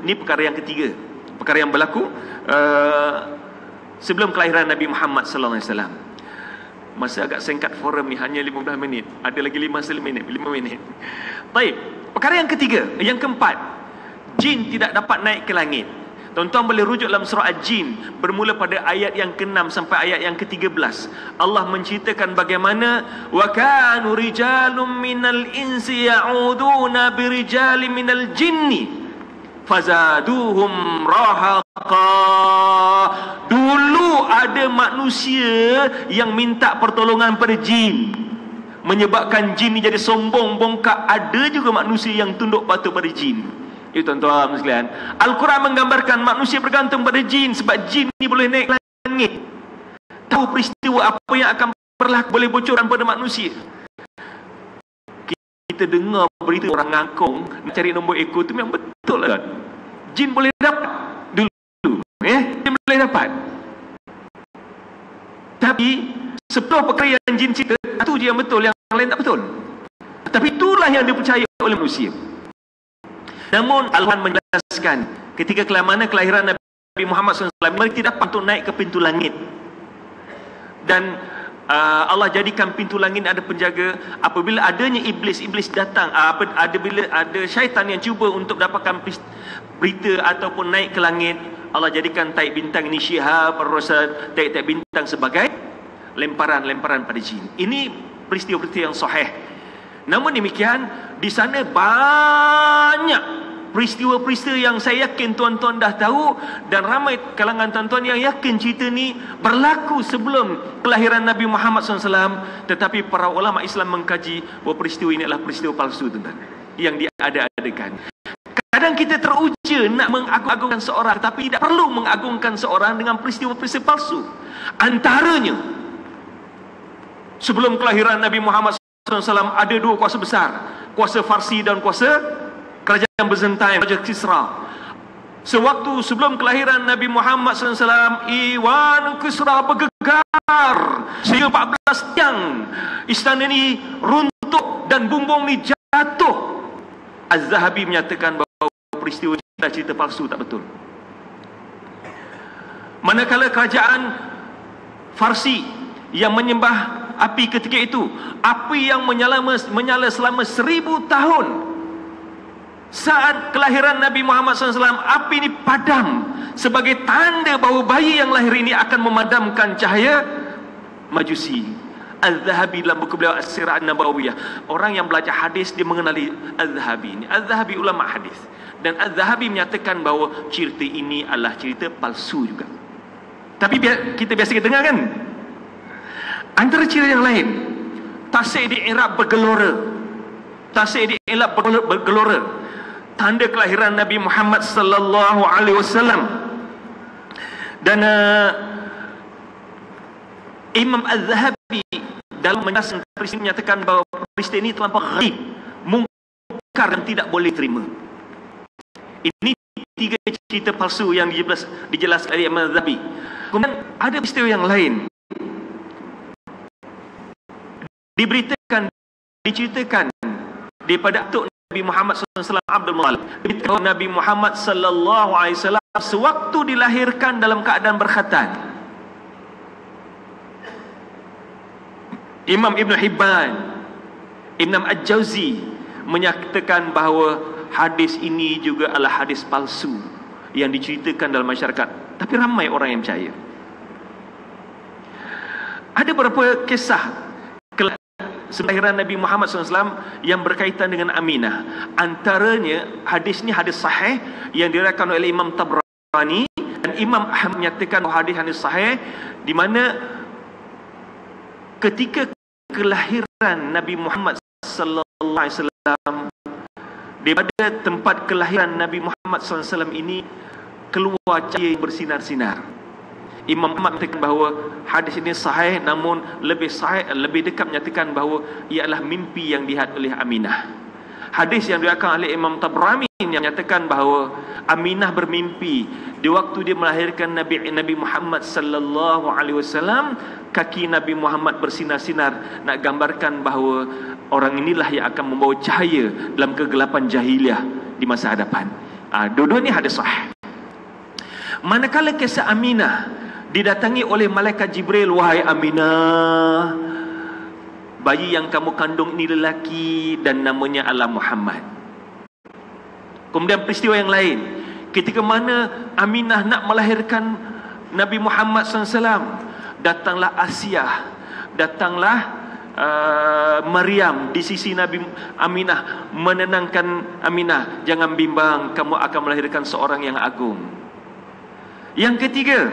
Ini perkara yang ketiga, perkara yang berlaku sebelum kelahiran Nabi Muhammad sallallahu alaihi wasallam. Masa agak singkat forum ni, hanya 15 minit. Ada lagi 5 minit. Baik, perkara yang ketiga, yang keempat, jin tidak dapat naik ke langit. Tuan-tuan boleh rujuk dalam surah Al-Jin, bermula pada ayat yang ke-6 sampai ayat yang ke-13. Allah menceritakan bagaimana wa kanu rijalun minal insi ya'uduna birijalin minal jinni fazaduhum rahaqa. Dulu ada manusia yang minta pertolongan pada jin, menyebabkan jin ni jadi sombong, bongkak. Ada juga manusia yang tunduk patuh pada jin. Ya tuan-tuan sekalian, Al-Quran menggambarkan manusia bergantung pada jin, sebab jin ni boleh naik langit, tahu peristiwa apa yang akan berlaku, boleh bocoran pada manusia. Kita dengar berita orang ngangkong nak cari nombor ekor tu memang betul lah. Jin boleh dapat dulu, jin boleh dapat. Tapi 10 perkara yang jin cerita, satu je yang betul, yang lain tak betul. Tapi itulah yang dipercaya oleh manusia. Namun Al-Quran menjelaskan ketika kelahiran Nabi Muhammad SAW, mereka tidak dapat untuk naik ke pintu langit. Dan Allah jadikan pintu langit ada penjaga. Apabila adanya iblis datang, bila ada syaitan yang cuba untuk dapatkan berita ataupun naik ke langit, Allah jadikan taik bintang ini syihab ar-rasad, taik bintang sebagai lemparan pada jin. Ini peristiwa-peristiwa yang sahih. Namun demikian, di sana banyak peristiwa-peristiwa yang saya yakin tuan-tuan dah tahu, dan ramai kalangan tuan-tuan yang yakin cerita ni berlaku sebelum kelahiran Nabi Muhammad SAW. Tetapi para ulama Islam mengkaji bahawa peristiwa ini adalah peristiwa palsu, tuan-tuan, yang diada-adakan. Kadang kita teruja nak mengagung-agungkan seorang, tapi tidak perlu mengagungkan seorang dengan peristiwa-peristiwa palsu. Antaranya, sebelum kelahiran Nabi Muhammad SAW ada dua kuasa besar, kuasa Farsi dan kuasa kerajaan Byzantine, Raja Kisra. Sewaktu sebelum kelahiran Nabi Muhammad SAW, Iwan Kisra bergegar sehingga 14 tiang istana ni runtuh dan bumbung ni jatuh. Az-Zahabi menyatakan bahawa peristiwa cerita palsu, tak betul. Manakala kerajaan Farsi yang menyembah api ketika itu, api yang menyala selama 1000 tahun. Saat kelahiran Nabi Muhammad SAW, api ini padam sebagai tanda bahawa bayi yang lahir ini akan memadamkan cahaya Majusi. Az-Zahabi dalam buku beliau As-Sirah An-Nabawiyah, orang yang belajar hadis dia mengenali Az-Zahabi ini. Az-Zahabi ulama hadis, dan Az-Zahabi menyatakan bahawa cerita ini adalah cerita palsu juga. Tapi kita biasa dengar kan, antara cerita yang lain, tasik di Iraq bergelora. Tasik di Iraq bergelora, tanda kelahiran Nabi Muhammad sallallahu alaihi wasallam. Dan Imam Az-Zahabi dalam menjelaskan peristiwa menyatakan bahawa peristiwa ini terlampau ghaib, mungkar dan tidak boleh terima. Ini 3 cerita palsu yang dijelaskan oleh Imam Az-Zahabi. Kemudian ada peristiwa yang lain diceritakan daripada atuk Nabi Muhammad SAW, Abdul Muttalib. Nabi Muhammad SAW sewaktu dilahirkan dalam keadaan berkhatan. Imam Ibn Hibban, Imam Al-Jawzi menyatakan bahawa hadis ini juga adalah hadis palsu yang diceritakan dalam masyarakat, tapi ramai orang yang percaya. Ada beberapa kisah kelahiran Nabi Muhammad SAW yang berkaitan dengan Aminah. Antaranya hadis ni hadis sahih yang diriwayatkan oleh Imam Tabrani, dan Imam Ahmad menyatakan bahawa hadis sahih di mana ketika kelahiran Nabi Muhammad sallallahu alaihi wasallam, daripada tempat kelahiran Nabi Muhammad sallallahu alaihi wasallam ini keluar cahaya bersinar-sinar. Imam Ahmad menyatakan bahawa hadis ini sahih, namun lebih dekat menyatakan bahawa ia adalah mimpi yang dilihat oleh Aminah. Hadis yang diriwayatkan oleh Imam Tabrani yang menyatakan bahawa Aminah bermimpi di waktu dia melahirkan Nabi Muhammad sallallahu alaihi wasallam, kaki Nabi Muhammad bersinar-sinar, nak gambarkan bahawa orang inilah yang akan membawa cahaya dalam kegelapan jahiliah di masa hadapan. Dua-dua ni hadis sahih. Manakala kisah Aminah didatangi oleh malaikat Jibril, wahai Aminah, bayi yang kamu kandung ini lelaki dan namanya adalah Muhammad. Kemudian peristiwa yang lain, ketika mana Aminah nak melahirkan Nabi Muhammad SAW, datanglah Asiyah, datanglah Maryam di sisi Nabi Aminah, menenangkan Aminah, jangan bimbang, kamu akan melahirkan seorang yang agung. Yang ketiga,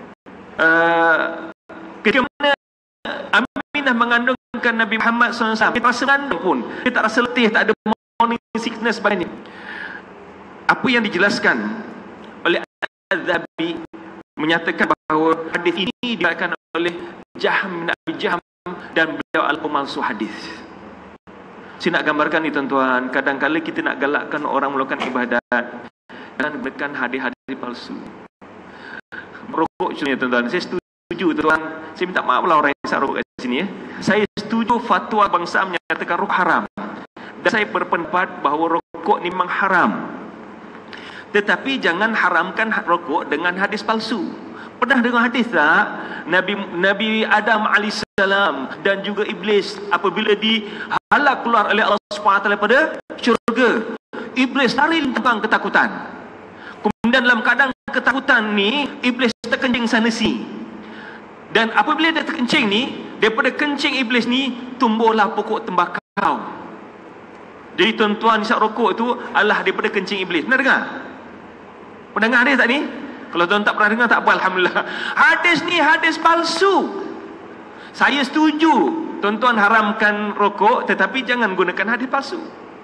ketika mana Aminah mengandungkan Nabi Muhammad SAW, dia tak rasa ngandung pun, dia tak rasa letih, tak ada morning sickness padanya. Apa yang dijelaskan oleh Al-Zahabi menyatakan bahawa hadis ini diriwayatkan oleh Jahm bin Abi Jahm dan beliau al-pemalsu hadis. Saya nak gambarkan ni tuan-tuan, kadang-kadang kita nak galakkan orang melakukan ibadat dan berikan hadis-hadis palsu. Merokok contohnya tuan-tuan, saya setuju tuan, saya minta maaf lah orang yang isap rokok kat sini ya. Saya setuju fatwa bangsa menyatakan rokok haram, dan saya berpendapat bahawa rokok ni memang haram. Tetapi jangan haramkan rokok dengan hadis palsu. Pernah dengar hadis tak? Nabi Adam AS dan juga Iblis apabila dihalak keluar oleh Allah SWT daripada syurga, Iblis lari terbang ketakutan. Kemudian dalam keadaan ketakutan ni, Iblis terkencing sana sini. Dan apabila dia terkencing ni, daripada kencing Iblis ni tumbuhlah pokok tembakau. Jadi tuan-tuan, isap rokok tu adalah daripada kencing Iblis. Pernah dengar? Pernah dengar hadis tak ni? Kalau tuan tak pernah dengar, tak apa, alhamdulillah. Hadis ni hadis palsu. Saya setuju tuan-tuan haramkan rokok, tetapi jangan gunakan hadis palsu.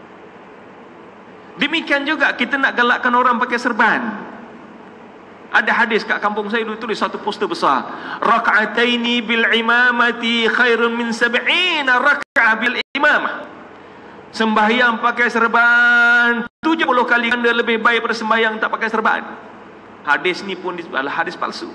Demikian juga kita nak galakkan orang pakai serban. Ada hadis kat kampung saya dulu tulis satu poster besar, raka'ataini bil imamati khairun min 70 raka'ah bil imamah. Sembahyang pakai serban 70 kali ganda lebih baik daripada sembahyang tak pakai serban. Hadis ni pun adalah hadis palsu.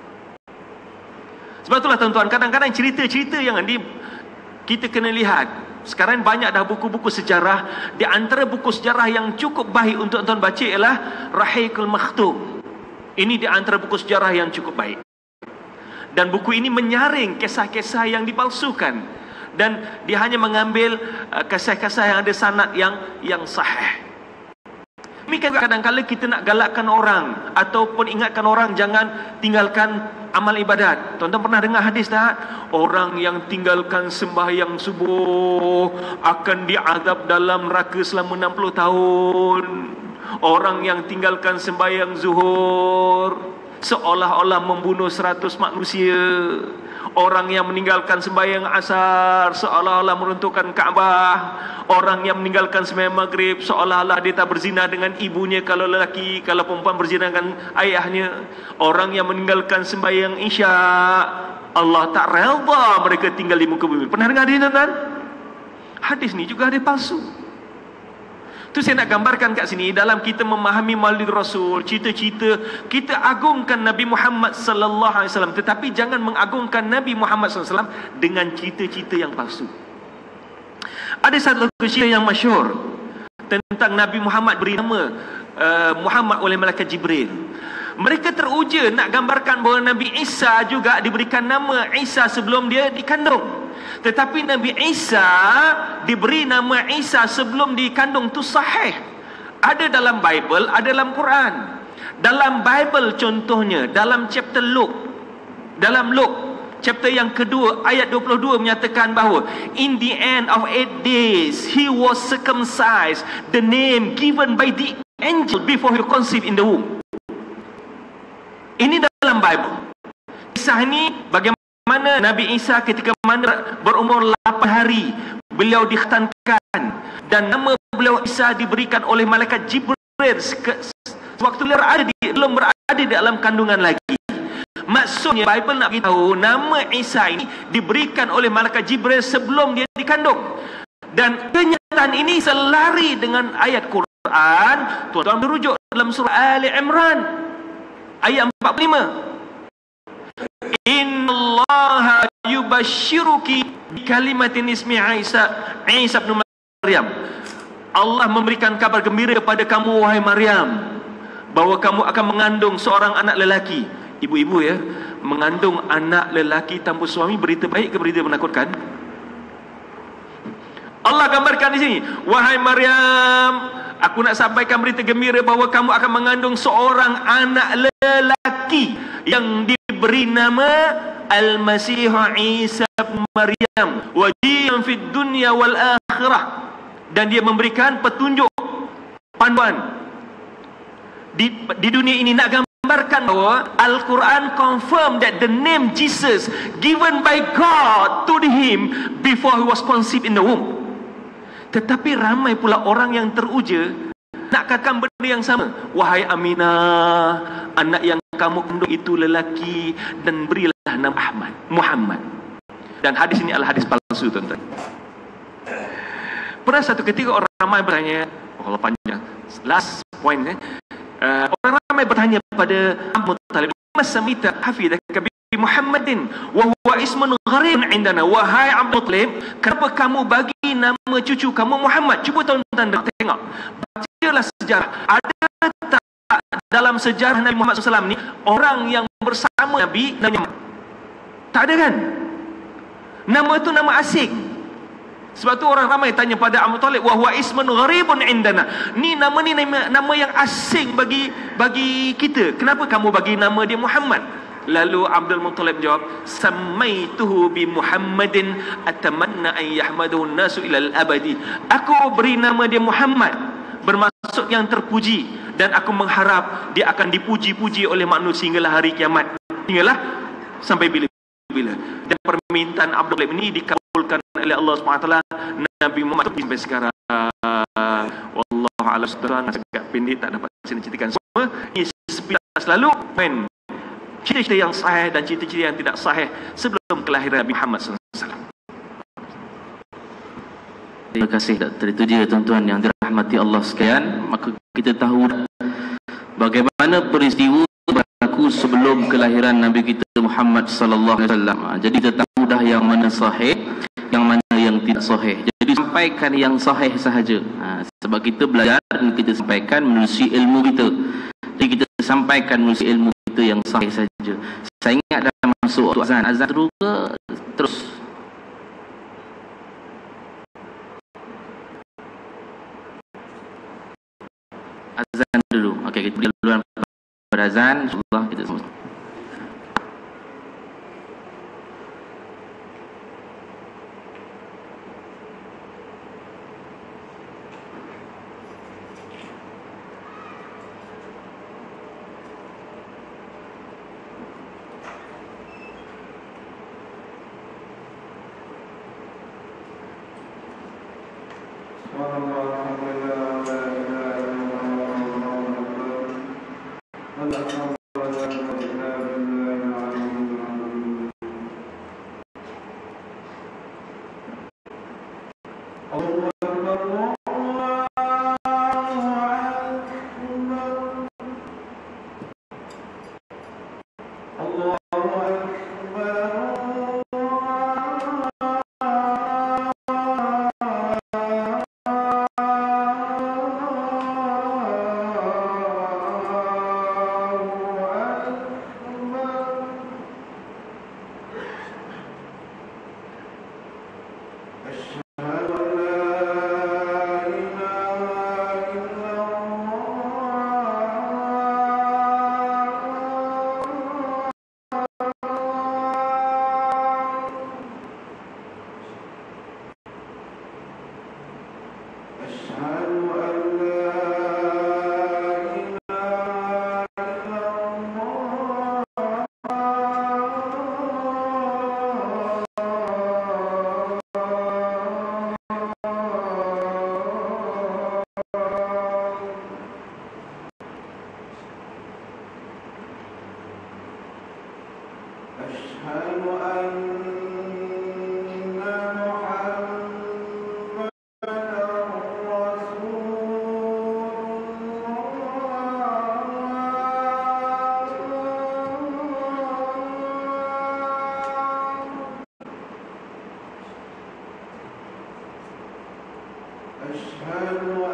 Sebab itulah tuan-tuan, kadang-kadang cerita-cerita yang kita kena lihat. Sekarang banyak dah buku-buku sejarah. Di antara buku sejarah yang cukup baik untuk tuan-tuan baca ialah Rahiqul Makhtum. Ini di antara buku sejarah yang cukup baik. Dan buku ini menyaring kisah-kisah yang dipalsukan, dan dia hanya mengambil kisah-kisah yang ada sanad yang sahih. Demikian kadang-kadang kita nak galakkan orang ataupun ingatkan orang jangan tinggalkan amal ibadat. Tuan-tuan pernah dengar hadis tak? Orang yang tinggalkan sembahyang subuh akan diazab dalam neraka selama 60 tahun. Orang yang tinggalkan sembahyang zuhur seolah-olah membunuh 100 manusia. Orang yang meninggalkan sembahyang asar seolah-olah meruntuhkan Kaabah. Orang yang meninggalkan sembahyang maghrib seolah-olah dia tak berzina dengan ibunya kalau lelaki, kalau perempuan berzina dengan ayahnya. Orang yang meninggalkan sembahyang isya, Allah tak redha mereka tinggal di muka bumi. Pernah dengar hadis tuan-tuan? Hadis ni juga hadis palsu. Tu saya nak gambarkan kat sini, dalam kita memahami Maulid Rasul, cerita-cerita, kita agungkan Nabi Muhammad sallallahu alaihi wasallam, tetapi jangan mengagungkan Nabi Muhammad sallallahu alaihi wasallam dengan cerita-cerita yang palsu. Ada satu cerita yang masyhur tentang Nabi Muhammad beri nama Muhammad oleh malaikat Jibril. Mereka teruja nak gambarkan bahawa Nabi Isa juga diberikan nama Isa sebelum dia dikandung. Tetapi Nabi Isa diberi nama Isa sebelum dikandung, tu sahih. Ada dalam Bible, ada dalam Quran. Dalam Bible contohnya, dalam chapter Luke, dalam Luke chapter yang kedua ayat 22 menyatakan bahawa in the end of 8 days he was circumcised, the name given by the angel before he conceived in the womb. Ini dalam Bible. Kisah ini bagaimana Nabi Isa ketika mana berumur 8 hari beliau dikhitankan, dan nama beliau Isa diberikan oleh malaikat Jibril waktu beliau belum berada di dalam kandungan lagi. Maksudnya Bible nak beritahu nama Isa ini diberikan oleh malaikat Jibril sebelum dia dikandung. Dan kenyataan ini selari dengan ayat Quran. Tuan-tuan merujuk dalam surah Ali Imran ayat 45. Innallaha yubashshiruki bikalimatin ismi Isa bin Maryam. Allah memberikan kabar gembira kepada kamu, wahai Maryam, bahawa kamu akan mengandung seorang anak lelaki. Ibu-ibu ya, mengandung anak lelaki tanpa suami, berita baik ke berita menakutkan? Allah gambarkan di sini, wahai Maryam, aku nak sampaikan berita gembira bahawa kamu akan mengandung seorang anak lelaki yang diberi nama Al-Masih Isa bin Maryam, wajihan fid dunya wal akhirah, dan dia memberikan petunjuk, panduan di dunia ini. Nak gambarkan bahawa Al-Quran confirm that the name Jesus given by God to him before he was conceived in the womb. Tetapi ramai pula orang yang teruja nak katakan benda yang sama. Wahai Aminah, anak yang kamu kandung itu lelaki, dan berilah nama Muhammad. Dan hadis ini adalah hadis palsu, tuan-tuan. Pernah satu ketika orang ramai bertanya, kalau panjang, last point orang ramai bertanya pada Abu Talib, "Masamita hafidaka bi Muhammadin wa huwa ismun gharib indana." Wahai Abu Talib, kenapa kamu bagi nama cucu kamu Muhammad? Cuba tuan-tuan tengok, bacalah sejarah. Ada tak dalam sejarah Nabi Muhammad SAW ni orang yang bersama Nabi namanya Muhammad? Tak ada kan? Nama itu nama asing. Sebab tu orang ramai tanya pada Abu Talib, wa huwa ismun gharibun indana. Ni nama yang asing bagi kita. Kenapa kamu bagi nama dia Muhammad? Lalu Abdul Muttalib jawab, "Samaituhu bi Muhammadin atamanna an yahmaduhu an-nasu ila al-abadi." Aku beri nama dia Muhammad, bermaksud yang terpuji, dan aku mengharap dia akan dipuji-puji oleh manusia hinggalah hari kiamat, hinggalah sampai bila-bila. Dan permintaan Abdul Muttalib ini dikabulkan oleh Allah SWT. Nabi Muhammad sampai sekarang. Wallahu a'lam. Saudara, agak pendek, tak dapat saya ceritakan semua. Ini sepintas lalu cerita-cerita yang sahih dan cerita-cerita yang tidak sahih sebelum kelahiran Nabi Muhammad SAW. Terima kasih Dr. Itu dia tuan-tuan yang dirahmati Allah sekalian. Maka kita tahu bagaimana peristiwa berlaku sebelum kelahiran Nabi kita Muhammad sallallahu alaihi wasallam. Jadi kita tahu dah yang mana sahih, yang mana yang tidak sahih. Jadi sampaikan yang sahih sahaja. Sebab kita belajar dan kita sampaikan menerusi ilmu kita. Jadi kita sampaikan menerusi ilmu kita yang sahih saja. Saya ingat dah masuk waktu azan. Azan terus. Azan dulu. Okey, kita duluan pada azan. InsyaAllah kita semua. أشهد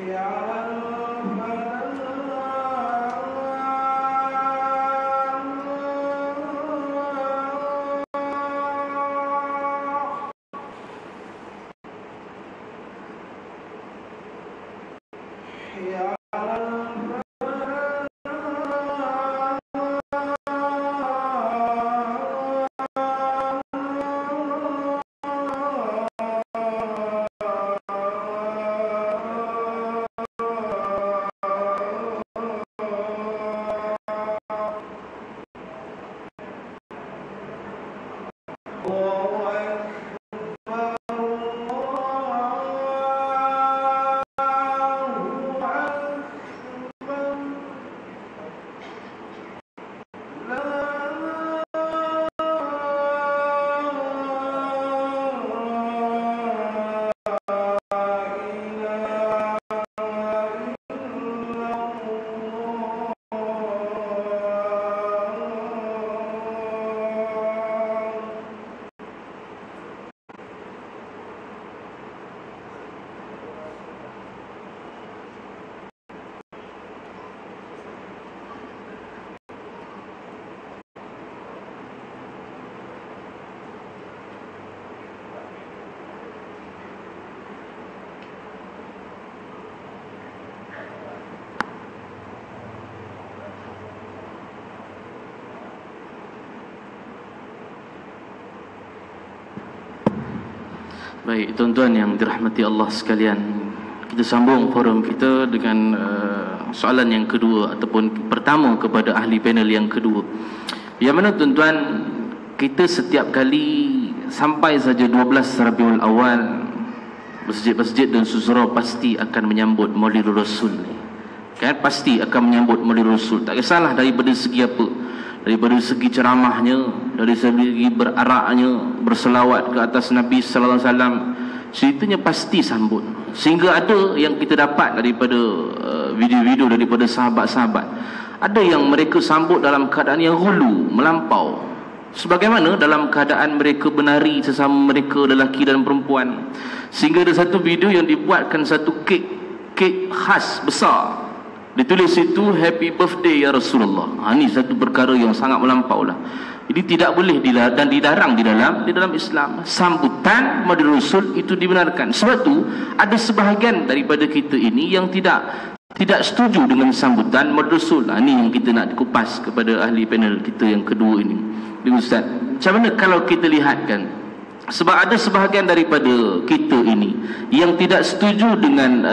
Baik, tuan-tuan yang dirahmati Allah sekalian, kita sambung forum kita dengan soalan yang kedua ataupun pertama kepada ahli panel yang kedua. Yang mana tuan-tuan, kita setiap kali sampai saja 12 Rabiul Awal, masjid-masjid dan surau pasti akan menyambut Maulidul Rasul. Kan, pasti akan menyambut Maulidul Rasul. Tak kisahlah daripada segi apa, daripada segi ceramahnya, dari segi beraraknya, berselawat ke atas Nabi sallallahu alaihi wasallam, ceritanya pasti sambut. Sehingga ada yang kita dapat daripada video-video daripada sahabat-sahabat, ada yang mereka sambut dalam keadaan yang hulu, melampau, sebagaimana dalam keadaan mereka menari sesama mereka, lelaki dan perempuan. Sehingga ada satu video yang dibuatkan satu kek khas besar, ditulis itu happy birthday ya Rasulullah. Ini satu perkara yang sangat melampau lah. Jadi tidak boleh dan dilarang di dalam Islam. Sambutan Maulid Rasul itu dibenarkan. Sebab tu ada sebahagian daripada kita ini yang tidak setuju dengan sambutan Maulid Rasul. Ini yang kita nak kupas kepada ahli panel kita yang kedua ini. Ustaz, macam mana kalau kita lihatkan, sebab ada sebahagian daripada kita ini yang tidak setuju dengan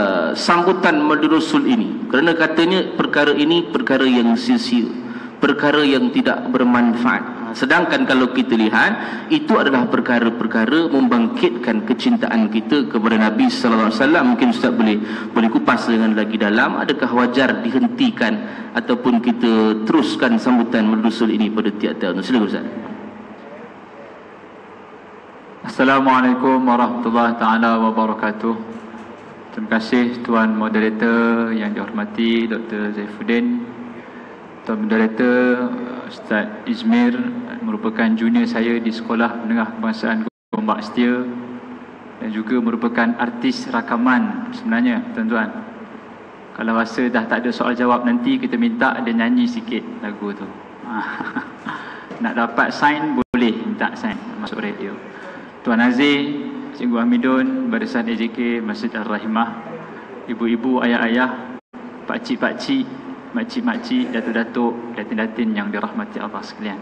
sambutan Maulid Rasul ini, kerana katanya perkara ini perkara yang sia-sia, perkara yang tidak bermanfaat. Sedangkan kalau kita lihat, itu adalah perkara-perkara membangkitkan kecintaan kita kepada Nabi sallallahu alaihi wasallam. Mungkin Ustaz boleh kupas dengan lagi dalam, adakah wajar dihentikan ataupun kita teruskan sambutan Maulid Rasul ini pada tiap tahun? Silakan Ustaz. Assalamualaikum warahmatullahi taala wabarakatuh. Terima kasih Tuan Moderator yang dihormati Dr. Zaifuddin, Tuan Moderator Ustaz Izmir, merupakan junior saya di Sekolah Menengah Kebangsaan Gombak Setia dan juga merupakan artis rakaman sebenarnya tuan-tuan. Kalau rasa dah tak ada soal jawab, nanti kita minta dia nyanyi sikit lagu tu. Nak dapat sign boleh minta sign masuk radio. Tuan Azir, Cikgu Hamidun, Barisan AJK Masjid Al-Rahimah, ibu-ibu, ayah-ayah, pakcik-pakcik, makcik-makcik, datuk-datuk, datin-datin yang dirahmati Allah sekalian.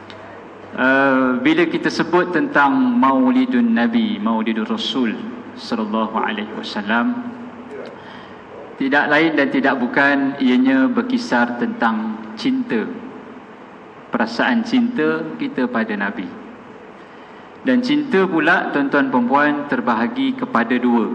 Bila kita sebut tentang Maulidun Nabi, Maulidul Rasul sallallahu alaihi wasallam, tidak lain dan tidak bukan ianya berkisar tentang cinta, perasaan cinta kita pada Nabi. Dan cinta pula tuan-tuan perempuan terbahagi kepada dua.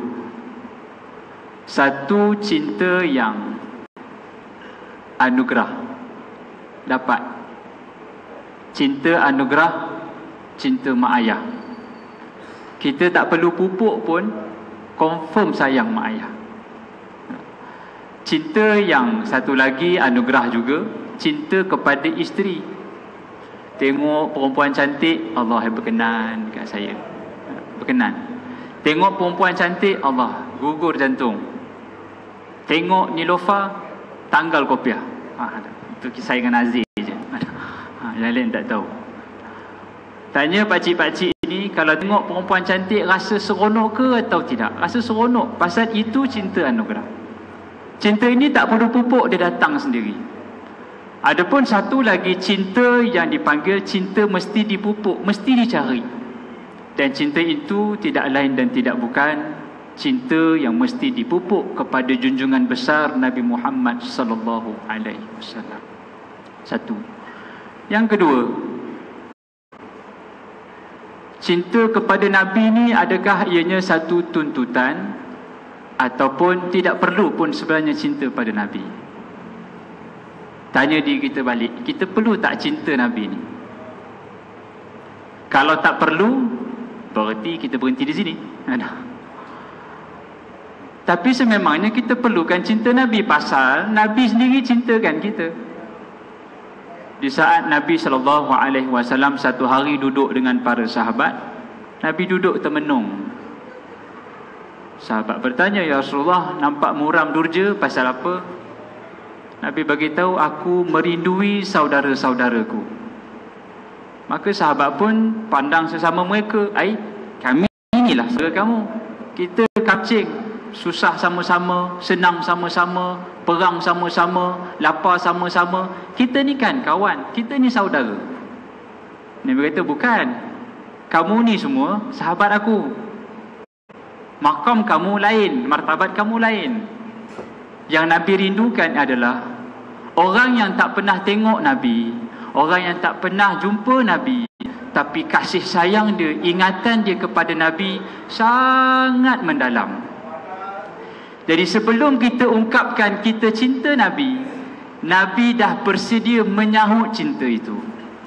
Satu, cinta yang anugerah, dapat cinta anugerah, cinta mak ayah. Kita tak perlu pupuk pun confirm sayang mak ayah. Cinta yang satu lagi anugerah juga, cinta kepada isteri. Tengok perempuan cantik, Allah berkenan kat saya, berkenan. Tengok perempuan cantik, Allah gugur jantung. Tengok Nilofa, tanggal kopiah. Itu kisah dengan Aziz je. Yang lain tak tahu. Tanya pakcik-pakcik ni, kalau tengok perempuan cantik rasa seronok ke atau tidak? Rasa seronok. Pasal itu cinta anugerah. Cinta ini tak perlu pupuk, dia datang sendiri. Adapun satu lagi cinta yang dipanggil cinta mesti dipupuk, mesti dicari. Dan cinta itu tidak lain dan tidak bukan cinta yang mesti dipupuk kepada junjungan besar Nabi Muhammad sallallahu alaihi wasallam. Satu. Yang kedua, cinta kepada Nabi ni adakah ianya satu tuntutan ataupun tidak perlu pun sebenarnya cinta pada Nabi? Tanya diri kita balik, kita perlu tak cinta Nabi ni? Kalau tak perlu, berarti kita berhenti di sini. Tapi sememangnya kita perlukan cinta Nabi, pasal Nabi sendiri cintakan kita. Di saat Nabi SAW satu hari duduk dengan para sahabat, Nabi duduk termenung. Sahabat bertanya, "Ya Rasulullah, nampak muram durja, pasal apa?" Nabi beritahu, "Aku merindui saudara-saudaraku." Maka sahabat pun pandang sesama mereka, "Kami inilah saudara kamu. Kita kapcing, susah sama-sama, senang sama-sama, perang sama-sama, lapar sama-sama. Kita ni kan kawan, kita ni saudara." Nabi berkata, "Bukan. Kamu ni semua sahabat aku. Makam kamu lain, martabat kamu lain. Yang Nabi rindukan adalah orang yang tak pernah tengok Nabi, orang yang tak pernah jumpa Nabi, tapi kasih sayang dia, ingatan dia kepada Nabi sangat mendalam." Jadi sebelum kita ungkapkan kita cinta Nabi, Nabi dah bersedia menyahut cinta itu.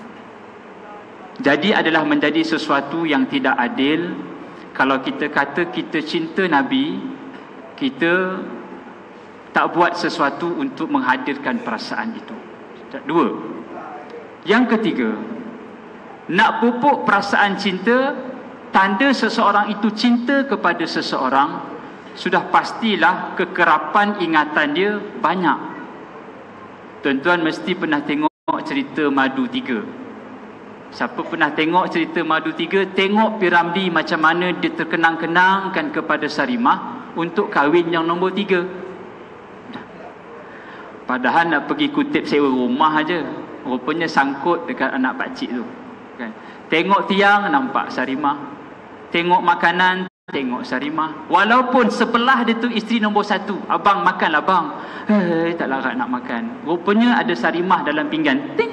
Jadi adalah menjadi sesuatu yang tidak adil kalau kita kata kita cinta Nabi, kita tak buat sesuatu untuk menghadirkan perasaan itu. Dua. Yang ketiga, nak pupuk perasaan cinta, tanda seseorang itu cinta kepada seseorang, sudah pastilah kekerapan ingatan dia banyak. Tuan-tuan mesti pernah tengok cerita Madu 3. Siapa pernah tengok cerita Madu 3, tengok Piramli macam mana dia terkenang-kenangkan kepada Sarimah untuk kahwin yang nombor 3. Padahal nak pergi kutip sewa rumah aja, rupanya sangkut dekat anak pakcik tu kan. Tengok tiang, nampak Sarimah. Tengok makanan, tengok Sarimah. Walaupun sebelah dia tu isteri nombor 1. "Abang makanlah bang." Tak larat nak makan. Rupanya ada Sarimah dalam pinggan. Ting.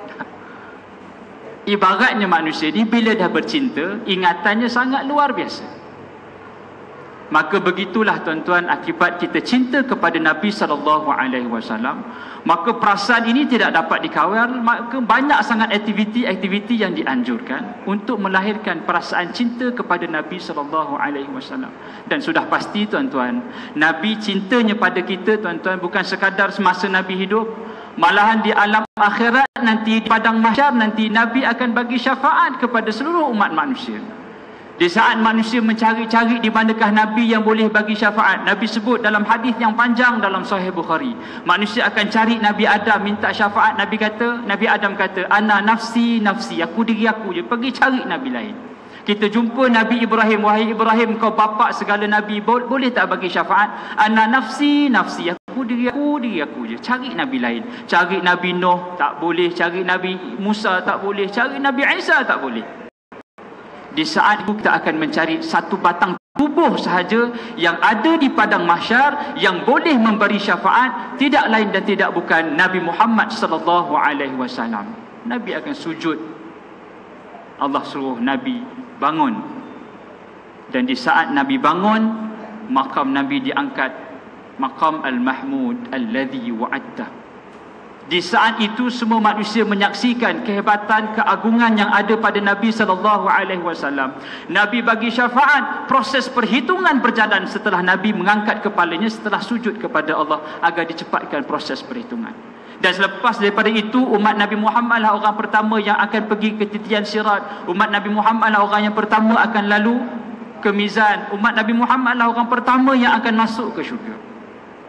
Ibaratnya manusia ni bila dah bercinta, ingatannya sangat luar biasa. Maka begitulah tuan-tuan akibat kita cinta kepada Nabi SAW. Maka perasaan ini tidak dapat dikawal. Maka banyak sangat aktiviti-aktiviti yang dianjurkan untuk melahirkan perasaan cinta kepada Nabi SAW. Dan sudah pasti tuan-tuan, Nabi cintanya pada kita tuan-tuan bukan sekadar semasa Nabi hidup. Malahan di alam akhirat nanti, di padang mahsyar nanti, Nabi akan bagi syafaat kepada seluruh umat manusia. Di saat manusia mencari-cari di manakah Nabi yang boleh bagi syafaat, Nabi sebut dalam hadis yang panjang dalam Sahih Bukhari, manusia akan cari Nabi Adam minta syafaat. Nabi Adam kata, "Ana nafsi, nafsi, aku diri aku je." Pergi cari Nabi lain. Kita jumpa Nabi Ibrahim, "Wahai Ibrahim, kau bapa segala Nabi, boleh tak bagi syafaat?" "Ana nafsi, nafsi, aku diri aku je." Cari Nabi lain. Cari Nabi Nuh, tak boleh. Cari Nabi Musa, tak boleh. Cari Nabi Isa, tak boleh. Di saat itu kita akan mencari satu batang tubuh sahaja yang ada di padang mahsyar yang boleh memberi syafaat, tidak lain dan tidak bukan Nabi Muhammad SAW. Nabi akan sujud. Allah suruh Nabi bangun. Dan di saat Nabi bangun, makam Nabi diangkat, maqam al-mahmud alladhi wa'adta. Di saat itu semua manusia menyaksikan kehebatan, keagungan yang ada pada Nabi SAW. Nabi bagi syafaat, proses perhitungan berjalan setelah Nabi mengangkat kepalanya setelah sujud kepada Allah agar dicepatkan proses perhitungan. Dan selepas daripada itu, umat Nabi Muhammad lah orang pertama yang akan pergi ke titian sirat. Umat Nabi Muhammad lah orang yang pertama akan lalu ke mizan. Umat Nabi Muhammad lah orang pertama yang akan masuk ke syurga.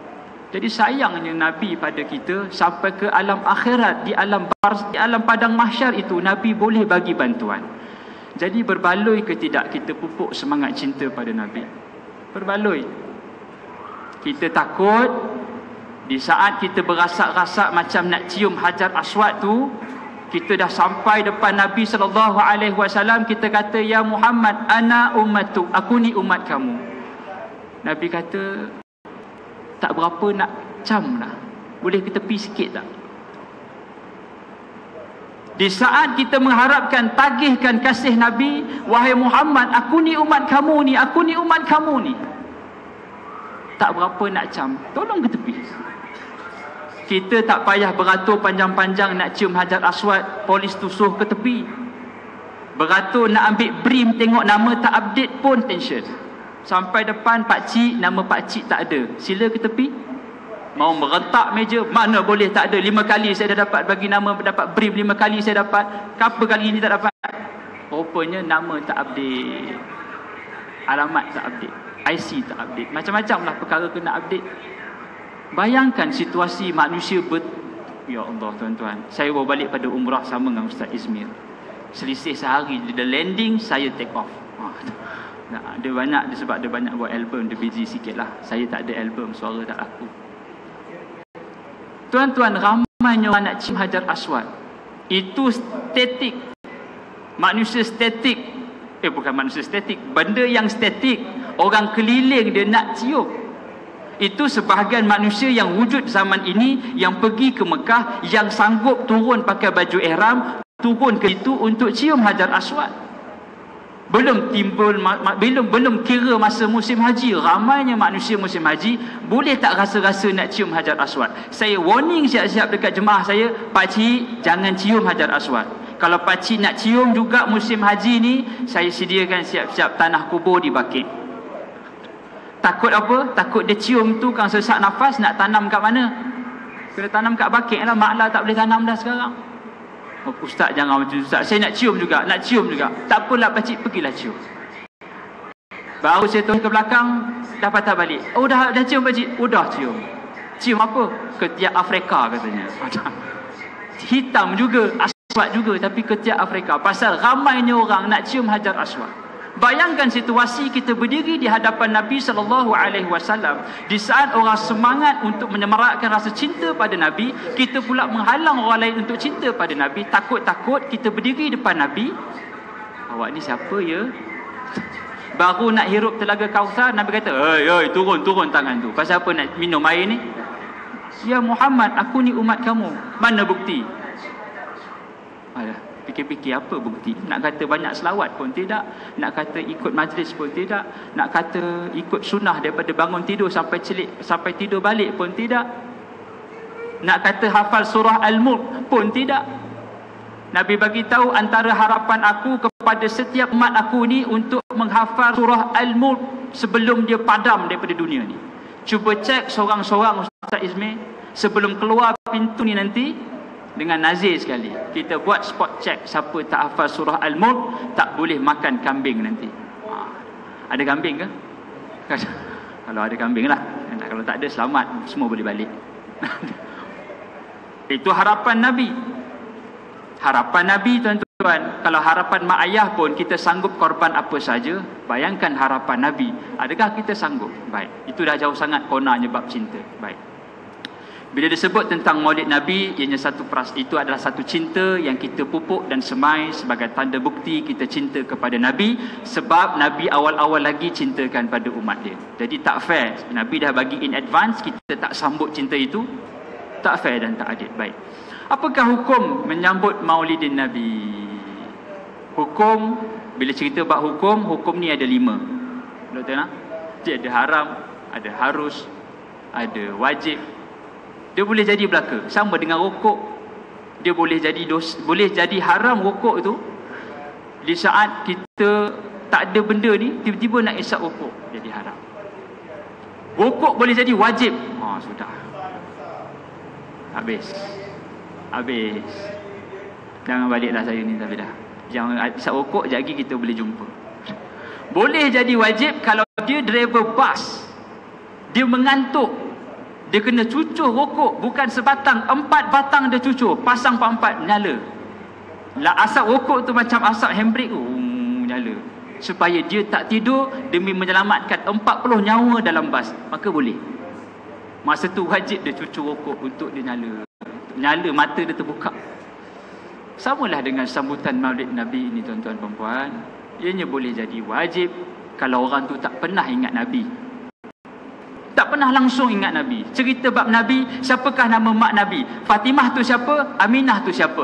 Jadi sayangnya Nabi pada kita sampai ke alam akhirat, di alam padang mahsyar itu Nabi boleh bagi bantuan. Jadi berbaloi ke tidak kita pupuk semangat cinta pada Nabi? Berbaloi. Kita takut di saat kita berasak-rasak macam nak cium Hajar Aswad tu, kita dah sampai depan Nabi SAW, kita kata, ya Muhammad, ana ummatuk, aku ni umat kamu. Nabi kata, tak berapa nak cam dah, boleh ke tepi sikit tak? Di saat kita mengharapkan tagihkan kasih Nabi, wahai Muhammad, aku ni umat kamu ni, aku ni umat kamu ni, tak berapa nak cam, tolong ke tepi. Kita tak payah beratur panjang-panjang nak cium Hajar Aswad, polis tusuh ke tepi. Beratur nak ambil brim, tengok nama tak update pun tension. Sampai depan pakcik, nama pakcik tak ada, sila ke tepi. Mau merentak meja, mana boleh tak ada. 5 kali saya dah dapat bagi nama, dapat brief 5 kali saya dapat, kenapa kali ini tak dapat? Rupanya nama tak update, alamat tak update, IC tak update, macam-macam lah perkara kena update. Bayangkan situasi manusia ya Allah tuan-tuan, saya bawa balik pada umrah sama dengan Ustaz Izmir, selisih sehari, dia landing, saya take off. Dia banyak, sebab dia banyak buat album, dia busy sikit lah. Saya tak ada album, suara tak laku. Tuan-tuan, ramainya orang nak cium Hajar Aswad. Itu statik. Manusia statik. Bukan manusia statik, benda yang statik. Orang keliling dia nak cium. Itu sebahagian manusia yang wujud zaman ini, yang pergi ke Mekah, yang sanggup turun pakai baju ihram, turun ke itu untuk cium Hajar Aswad. Belum timbul, belum kira masa musim haji, ramainya manusia musim haji, boleh tak rasa-rasa nak cium Hajar Aswad. Saya warning siap-siap dekat jemaah saya, pakcik jangan cium Hajar Aswad. Kalau pakcik nak cium juga musim haji ni, saya sediakan siap-siap tanah kubur di Bakit. Takut apa? Takut dia cium tu kan sesak nafas, nak tanam kat mana? Kena tanam kat Bakit lah, Maklah tak boleh tanam dah sekarang. Oh, Ustaz jangan macam tu Ustaz, saya nak cium juga, nak cium juga. Tak apalah pakcik, pergilah cium. Baru saya turun ke belakang, dah patah balik. Oh dah cium pakcik? Oh dah cium. Cium apa? Ketiak Afrika katanya. Hitam juga, aswad juga, tapi ketiak Afrika. Pasal ramainya orang nak cium Hajar Aswad. Bayangkan situasi kita berdiri di hadapan Nabi SAW. Di saat orang semangat untuk menyemarakkan rasa cinta pada Nabi, kita pula menghalang orang lain untuk cinta pada Nabi. Takut-takut kita berdiri depan Nabi. Awak ni siapa ya? Baru nak hirup telaga Kautsar, Nabi kata, oi, turun tangan tu. Pasal apa nak minum air ni? Ya Muhammad, aku ni umat kamu. Mana bukti? Alah, fikir-fikir apa bukti? Nak kata banyak selawat pun tidak, nak kata ikut majlis pun tidak, nak kata ikut sunnah daripada bangun tidur sampai tidur balik pun tidak, nak kata hafal surah Al-Mulk pun tidak. Nabi bagi tahu antara harapan aku kepada setiap umat aku ni untuk menghafal surah Al-Mulk sebelum dia padam daripada dunia ni. Cuba cek seorang-seorang Ustaz Izmir, sebelum keluar pintu ni nanti, dengan nazir sekali, kita buat spot check, siapa tak hafal surah Al-Mulk tak boleh makan kambing nanti. Ada kambing ke? Kalau ada kambing lah, kalau tak ada selamat, semua boleh balik. Itu harapan Nabi. Harapan Nabi tuan-tuan. Kalau harapan mak ayah pun kita sanggup korban apa saja, bayangkan harapan Nabi. Adakah kita sanggup? Baik, itu dah jauh sangat konanya bab cinta. Baik, bila disebut tentang Maulid Nabi, itu adalah satu cinta yang kita pupuk dan semai sebagai tanda bukti kita cinta kepada Nabi. Sebab Nabi awal-awal lagi cintakan pada umat dia. Jadi tak fair, Nabi dah bagi in advance, kita tak sambut cinta itu. Tak fair dan tak adil. Baik, apakah hukum menyambut Maulidin Nabi? Hukum, bila cerita bab hukum ni ada 5. Betul tak? Dia ada haram, ada harus, ada wajib. Dia boleh jadi belaka, sama dengan rokok. Dia boleh jadi haram rokok itu. Di saat kita tak ada benda ni, tiba-tiba nak isap rokok, jadi haram. Rokok boleh jadi wajib. Sudah, habis. Jangan baliklah saya ni, tapi dah. Jangan isap rokok, sekejap lagi kita boleh jumpa. Boleh jadi wajib kalau dia driver bas, dia mengantuk, Dia kena cucur rokok, bukan sebatang, 4 batang dia cucur, pasang 4 nyala. Lah asap rokok tu macam asap handbrake, nyala. Supaya dia tak tidur demi menyelamatkan 40 nyawa dalam bas, maka boleh. Masa tu wajib dia cucur rokok untuk dia nyala. Nyala, mata dia terbuka. Samalah dengan sambutan Maulid Nabi ini, tuan-tuan dan puan. Ianya boleh jadi wajib kalau orang tu tak pernah ingat Nabi, tak pernah langsung ingat Nabi. Cerita bab Nabi, siapakah nama mak Nabi? Fatimah tu siapa? Aminah tu siapa?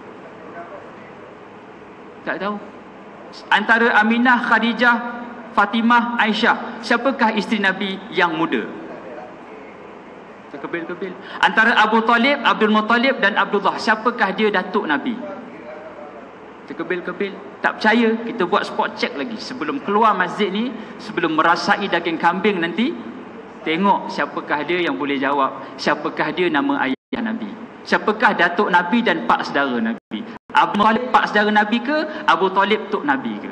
Tak tahu. Antara Aminah, Khadijah, Fatimah, Aisyah, siapakah isteri Nabi yang muda? Terkebil-kebil. Antara Abu Talib, Abdul Muttalib dan Abdullah, siapakah dia datuk Nabi? Terkebil-kebil. Tak percaya, kita buat spot check lagi. Sebelum keluar masjid ni, sebelum merasai daging kambing nanti, tengok siapakah dia yang boleh jawab. Siapakah dia nama ayah Nabi? Siapakah datuk Nabi dan pak saudara Nabi? Abu Talib pak saudara Nabi ke? Abu Talib tok Nabi ke?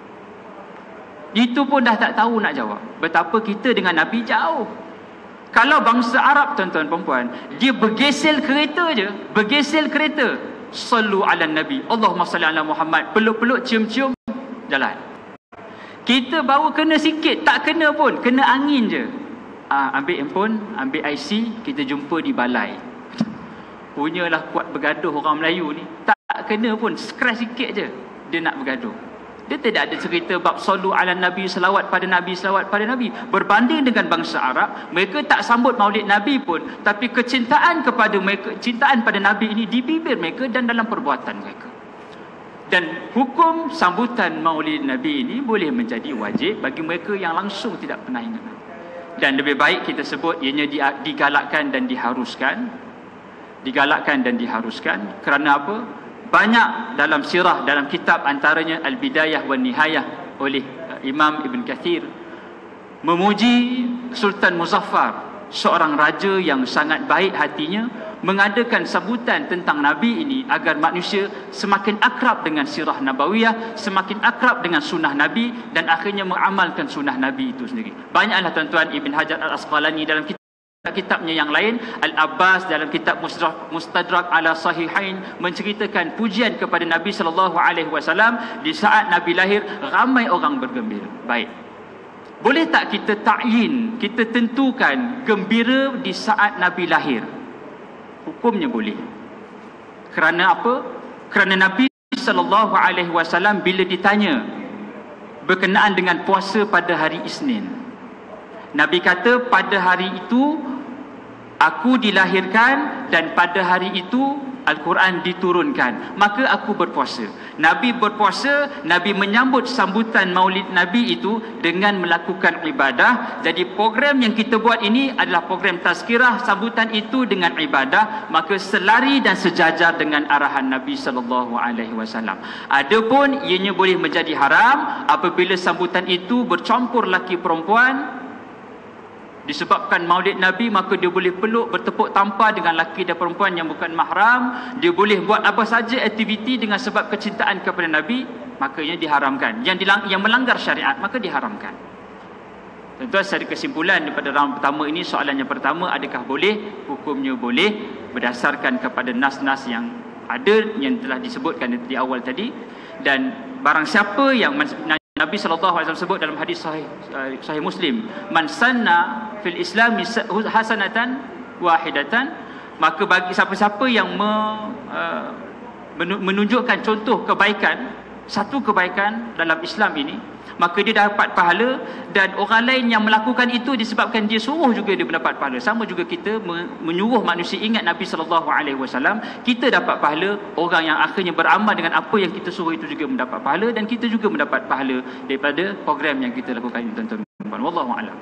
Itu pun dah tak tahu nak jawab. Betapa kita dengan Nabi jauh. Kalau bangsa Arab, tuan-tuan perempuan, dia bergesel kereta je, bergesel kereta, sallu ala Nabi, Allahumma salli ala Muhammad, peluk-peluk, cium-cium, jalan. Kita baru kena sikit, tak kena pun, kena angin je. Ambil handphone, ambil IC, kita jumpa di balai. Punyalah kuat bergaduh orang Melayu ni. Tak kena pun, scratch sikit je dia nak bergaduh. Dia tidak ada cerita bab sallu ala Nabi, selawat pada Nabi, selawat pada Nabi. Berbanding dengan bangsa Arab, mereka tak sambut Maulid Nabi pun, tapi kecintaan kepada mereka, cintaan pada Nabi ini di bibir mereka dan dalam perbuatan mereka. Dan hukum sambutan Maulid Nabi ini boleh menjadi wajib bagi mereka yang langsung tidak pernah ingat Nabi. Dan lebih baik kita sebut ianya digalakkan dan diharuskan. Digalakkan dan diharuskan. Kerana apa? Banyak dalam sirah, dalam kitab antaranya Al-Bidayah wa Nihayah oleh Imam Ibn Kathir memuji Sultan Muzaffar, seorang raja yang sangat baik hatinya, mengadakan sambutan tentang Nabi ini agar manusia semakin akrab dengan sirah Nabawiyah, semakin akrab dengan sunnah Nabi dan akhirnya mengamalkan sunnah Nabi itu sendiri. Banyaklah tuan-tuan, Ibn Hajar Al-Asqalani dalam kitabnya yang lain, Al-Abbas dalam kitab Mustadrak ala Sahihain menceritakan pujian kepada Nabi SAW di saat Nabi lahir, ramai orang bergembira. Baik, boleh tak kita ta'yin, kita tentukan gembira di saat Nabi lahir? Hukumnya boleh. Kerana apa? Kerana Nabi SAW bila ditanya berkenaan dengan puasa pada hari Isnin, Nabi kata, pada hari itu aku dilahirkan dan pada hari itu Al-Quran diturunkan, maka aku berpuasa. Nabi berpuasa, Nabi menyambut sambutan Maulid Nabi itu dengan melakukan ibadah. Jadi program yang kita buat ini adalah program tazkirah, sambutan itu dengan ibadah, maka selari dan sejajar dengan arahan Nabi SAW. Adapun ianya boleh menjadi haram apabila sambutan itu bercampur laki perempuan. Disebabkan Maulid Nabi, maka dia boleh peluk, bertepuk tampar dengan laki dan perempuan yang bukan mahram. Dia boleh buat apa saja aktiviti dengan sebab kecintaan kepada Nabi, maka ia diharamkan. Yang melanggar syariat, maka diharamkan. Tentu secara kesimpulan daripada round pertama ini, soalan yang pertama, adakah boleh? Hukumnya boleh berdasarkan kepada nas-nas yang ada, yang telah disebutkan di awal tadi. Dan barang siapa yang Nabi SAW sebut dalam hadis sahih Muslim, man sanna fil Islam hasanatan wahidatan, maka bagi siapa-siapa yang menunjukkan contoh kebaikan, satu kebaikan dalam Islam ini, maka dia dapat pahala. Dan orang lain yang melakukan itu disebabkan dia suruh juga, dia mendapat pahala. Sama juga kita menyuruh manusia ingat Nabi SAW, kita dapat pahala. Orang yang akhirnya beramal dengan apa yang kita suruh itu juga mendapat pahala, dan kita juga mendapat pahala daripada program yang kita lakukan ini, tuan-tuan. Wallahu a'lam.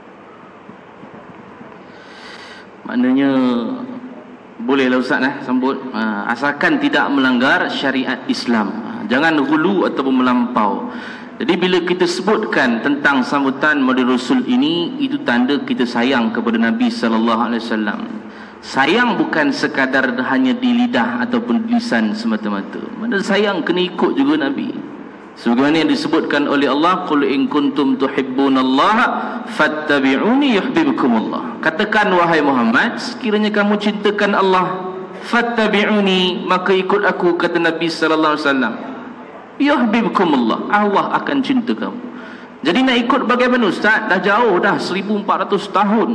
Maknanya bolehlah Ustaz sambut, asalkan tidak melanggar syariat Islam. Jangan hulu ataupun melampau. Jadi bila kita sebutkan tentang sambutan Maulid Rasul ini, itu tanda kita sayang kepada Nabi SAW. Sayang bukan sekadar hanya di lidah ataupun di lisan semata-mata. Mana sayang kena ikut juga Nabi. Sebagaimana yang disebutkan oleh Allah, qul in kuntum tuhibbunallaha fattabi'uni yuhibbukumullah. Katakan wahai Muhammad, sekiranya kamu cintakan Allah, fattabi'uni, maka ikut aku, kata Nabi sallallahu alaihi wasallam. Yuhibbukumullah, Allah akan cinta kamu. Jadi nak ikut bagaimana ustaz? Dah jauh dah, 1400 tahun.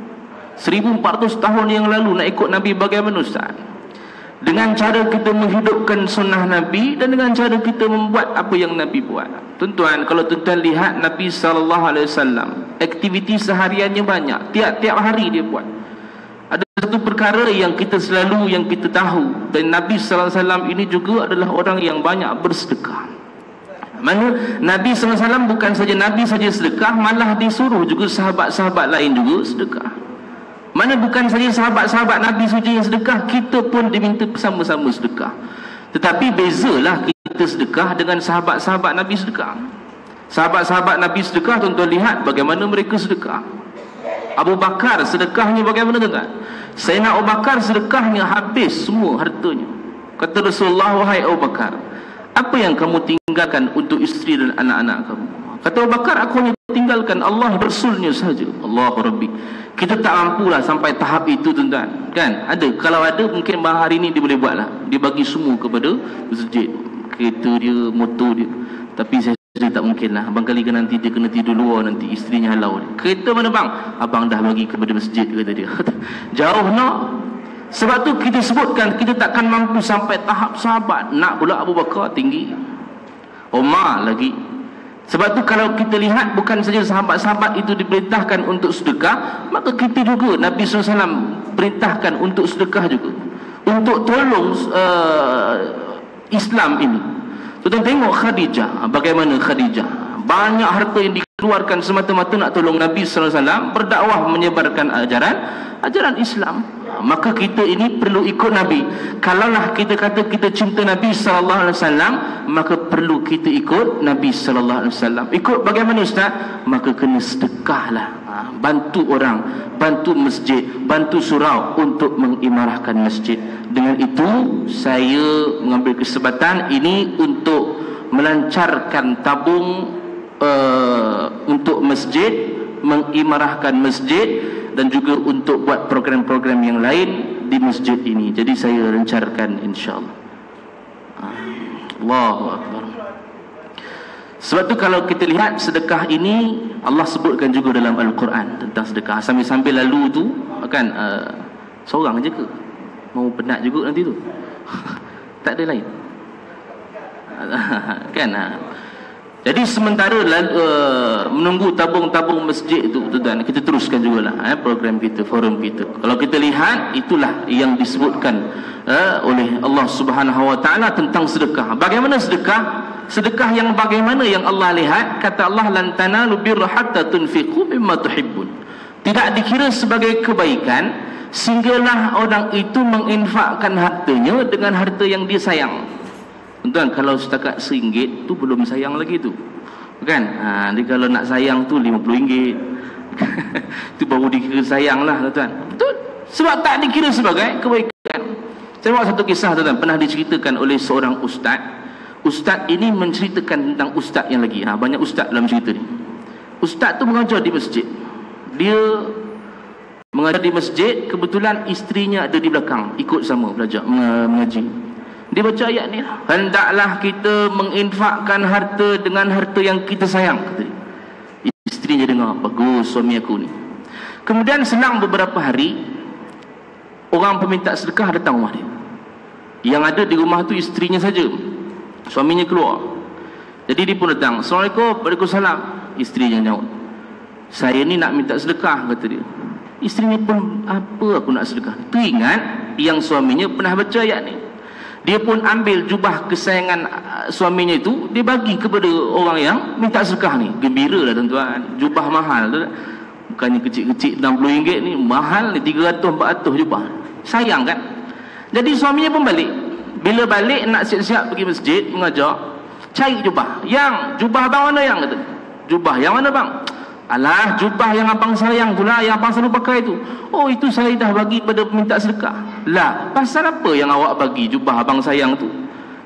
1400 tahun yang lalu nak ikut Nabi bagaimana ustaz? Dengan cara kita menghidupkan sunnah Nabi dan dengan cara kita membuat apa yang Nabi buat. Tuan-tuan, kalau tuan-tuan lihat Nabi SAW, aktiviti sehariannya banyak. Tiap-tiap hari dia buat. Ada satu perkara yang kita tahu, dan Nabi SAW ini juga adalah orang yang banyak bersedekah. Mana Nabi SAW bukan saja Nabi saja sedekah, malah disuruh juga sahabat-sahabat lain juga sedekah. Mana bukan saja sahabat-sahabat Nabi saja yang sedekah, kita pun diminta sama-sama sedekah. Tetapi bezalah kita sedekah dengan sahabat-sahabat Nabi sedekah. Sahabat-sahabat Nabi sedekah, tuan-tuan lihat bagaimana mereka sedekah. Abu Bakar sedekahnya bagaimana tuan-tuan? Sayyidina Abu Bakar sedekahnya habis semua hartanya. Kata Rasulullah, wahai Abu Bakar, apa yang kamu tinggalkan untuk isteri dan anak-anak kamu? Kata Abu Bakar, aku hanya tinggalkan Allah Rasulnya saja. Allahu Rabbi. Kita tak mampulah sampai tahap itu tuan-tuan, kan? Ada, kalau ada mungkin hari ini dia boleh buat lah. Dia bagi semua kepada masjid, kereta dia, motor dia. Tapi saya tak mungkin lah. Abang kali kan nanti dia kena tidur luar, nanti isterinya halau dia. Kereta mana bang? Abang dah bagi kepada masjid, kata dia. Jauh nak. Sebab tu kita sebutkan kita takkan mampu sampai tahap sahabat. Nak pula Abu Bakar tinggi, Umar lagi. Sebab tu kalau kita lihat bukan saja sahabat-sahabat itu diperintahkan untuk sedekah, maka kita juga Nabi SAW perintahkan untuk sedekah juga, untuk tolong Islam ini. Kita tengok Khadijah, bagaimana Khadijah banyak harta yang dikeluarkan semata-mata nak tolong Nabi SAW berdakwah menyebarkan ajaran Islam. Maka kita ini perlu ikut Nabi. Kalaulah kita kata kita cinta Nabi SAW, maka perlu kita ikut Nabi SAW. Ikut bagaimana ustaz? Maka kena sedekahlah, bantu orang, bantu masjid, bantu surau untuk mengimarahkan masjid. Dengan itu saya mengambil kesempatan ini untuk melancarkan tabung untuk masjid, mengimarahkan masjid, dan juga untuk buat program-program yang lain di masjid ini. Jadi saya rencarkan insya-Allah. Allahu Akbar. Sebab tu kalau kita lihat sedekah ini Allah sebutkan juga dalam Al-Quran tentang sedekah. Sambil-sambil lalu tu kan seorang je ke? Mau penat juga nanti tu. Tak ada lain. Kan? Jadi sementara menunggu tabung-tabung masjid itu, tuan-tuan, kita teruskan jugalah program kita, forum kita. Kalau kita lihat, itulah yang disebutkan oleh Allah Subhanahu Wa Taala tentang sedekah. Bagaimana sedekah? Sedekah yang bagaimana yang Allah lihat? Kata Allah, lan tanalu birra hatta tunfiqu mimma tuhibbun. Tidak dikira sebagai kebaikan sehinggalah orang itu menginfakkan hartanya dengan harta yang dia sayang. Tuan, kalau setakat RM1 tu belum sayang lagi tu, kan? Dia kalau nak sayang tu RM50 tu baru dikira sayang lah, tuan. Betul? Sebab tak dikira sebagai kebaikan. Saya bawa satu kisah, tuan, pernah diceritakan oleh seorang ustaz. Ustaz ini menceritakan tentang ustaz yang lagi. Banyak ustaz dalam cerita ni. Ustaz tu mengajar di masjid. Dia mengajar di masjid, kebetulan isterinya ada di belakang, ikut sama belajar mengaji. Dia baca ayat ni, hendaklah kita menginfakkan harta dengan harta yang kita sayang, kata dia. Isterinya dengar, bagus suami aku ni. Kemudian selang beberapa hari, orang peminta sedekah datang rumah dia. Yang ada di rumah tu isterinya saja, suaminya keluar. Jadi dia pun datang, Assalamualaikum. Waalaikumsalam. Isterinya jawab, saya ni nak minta sedekah, kata dia. Isterinya pun, apa aku nak sedekah? Teringat yang suaminya pernah baca ayat ni. Dia pun ambil jubah kesayangan suaminya itu, dia bagi kepada orang yang minta sedekah ni. Gembira lah, tuan-tuan. Jubah mahal tu, bukannya kecil-kecil RM60 ni, mahal ni, 300-400 jubah. Sayang kan? Jadi suaminya pun balik. Bila balik nak siap-siap pergi masjid mengajar, cari jubah. Yang jubah abang mana yang? Kata, jubah yang mana bang? Alah, jubah yang abang sayang tu lah, yang abang selalu pakai tu. Oh, itu saya dah bagi pada peminta sedekah. Lah, pasal apa yang awak bagi jubah abang sayang tu?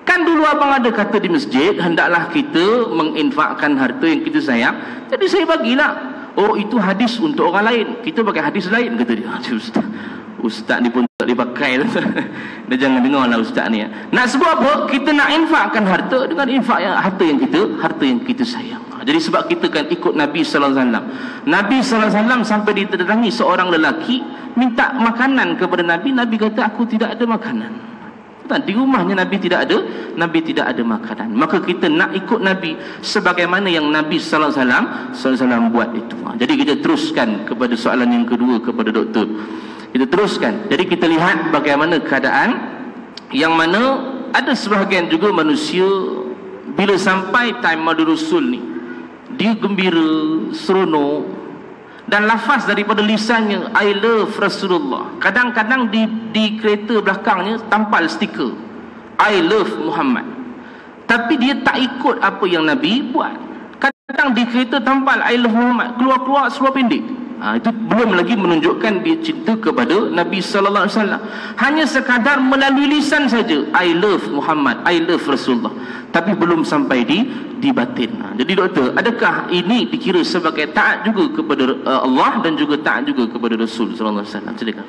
Kan dulu abang ada kata di masjid, hendaklah kita menginfakkan harta yang kita sayang. Jadi saya bagilah. Oh, itu hadis untuk orang lain, kita pakai hadis lain, kata dia. Ustaz ni pun tak boleh pakai. Dia jangan dengarlah ustaz ni. Nak sebut apa? Kita nak infakkan harta dengan infak yang harta yang kita sayang. Jadi sebab kita kan ikut Nabi sallallahu alaihi wasallam. Nabi sallallahu alaihi wasallam sampai diterangi seorang lelaki minta makanan kepada Nabi. Nabi kata, aku tidak ada makanan. Di rumahnya Nabi tidak ada makanan. Maka kita nak ikut Nabi sebagaimana yang Nabi sallallahu alaihi wasallam buat itu. Jadi kita teruskan kepada soalan yang kedua kepada doktor. Kita teruskan. Jadi kita lihat bagaimana keadaan yang mana ada sebahagian juga manusia bila sampai time madu Rasul ni, dia gembira, seronok, dan lafaz daripada lisannya, I love Rasulullah. Kadang-kadang di kereta belakangnya tampal stiker I love Muhammad, tapi dia tak ikut apa yang Nabi buat. Kadang di kereta tampal I love Muhammad, keluar-keluar seluar pendek. Itu belum lagi menunjukkan dia cinta kepada Nabi sallallahu alaihi wasallam. Hanya sekadar melalui lisan saja, I love Muhammad, I love Rasulullah, tapi belum sampai di batin. Jadi doktor, adakah ini dikira sebagai taat juga kepada Allah dan juga taat juga kepada Rasul sallallahu alaihi wasallam? Silakan.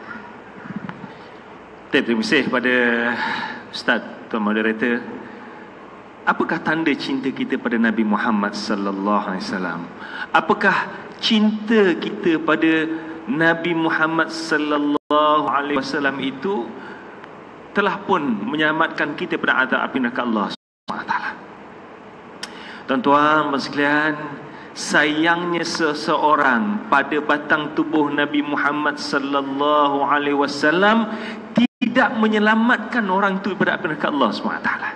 Terima kasih kepada Ustaz, Tuan Moderator. Apakah tanda cinta kita pada Nabi Muhammad sallallahu alaihi wasallam? Apakah cinta kita pada Nabi Muhammad sallallahu alaihi wasallam itu telah pun menyelamatkan kita pada azab api neraka Allah Subhanahu wa taala? Tuan-tuan sekalian, sayangnya seseorang pada batang tubuh Nabi Muhammad sallallahu alaihi wasallam tidak menyelamatkan orang itu pada api neraka Allah Subhanahu wa taala.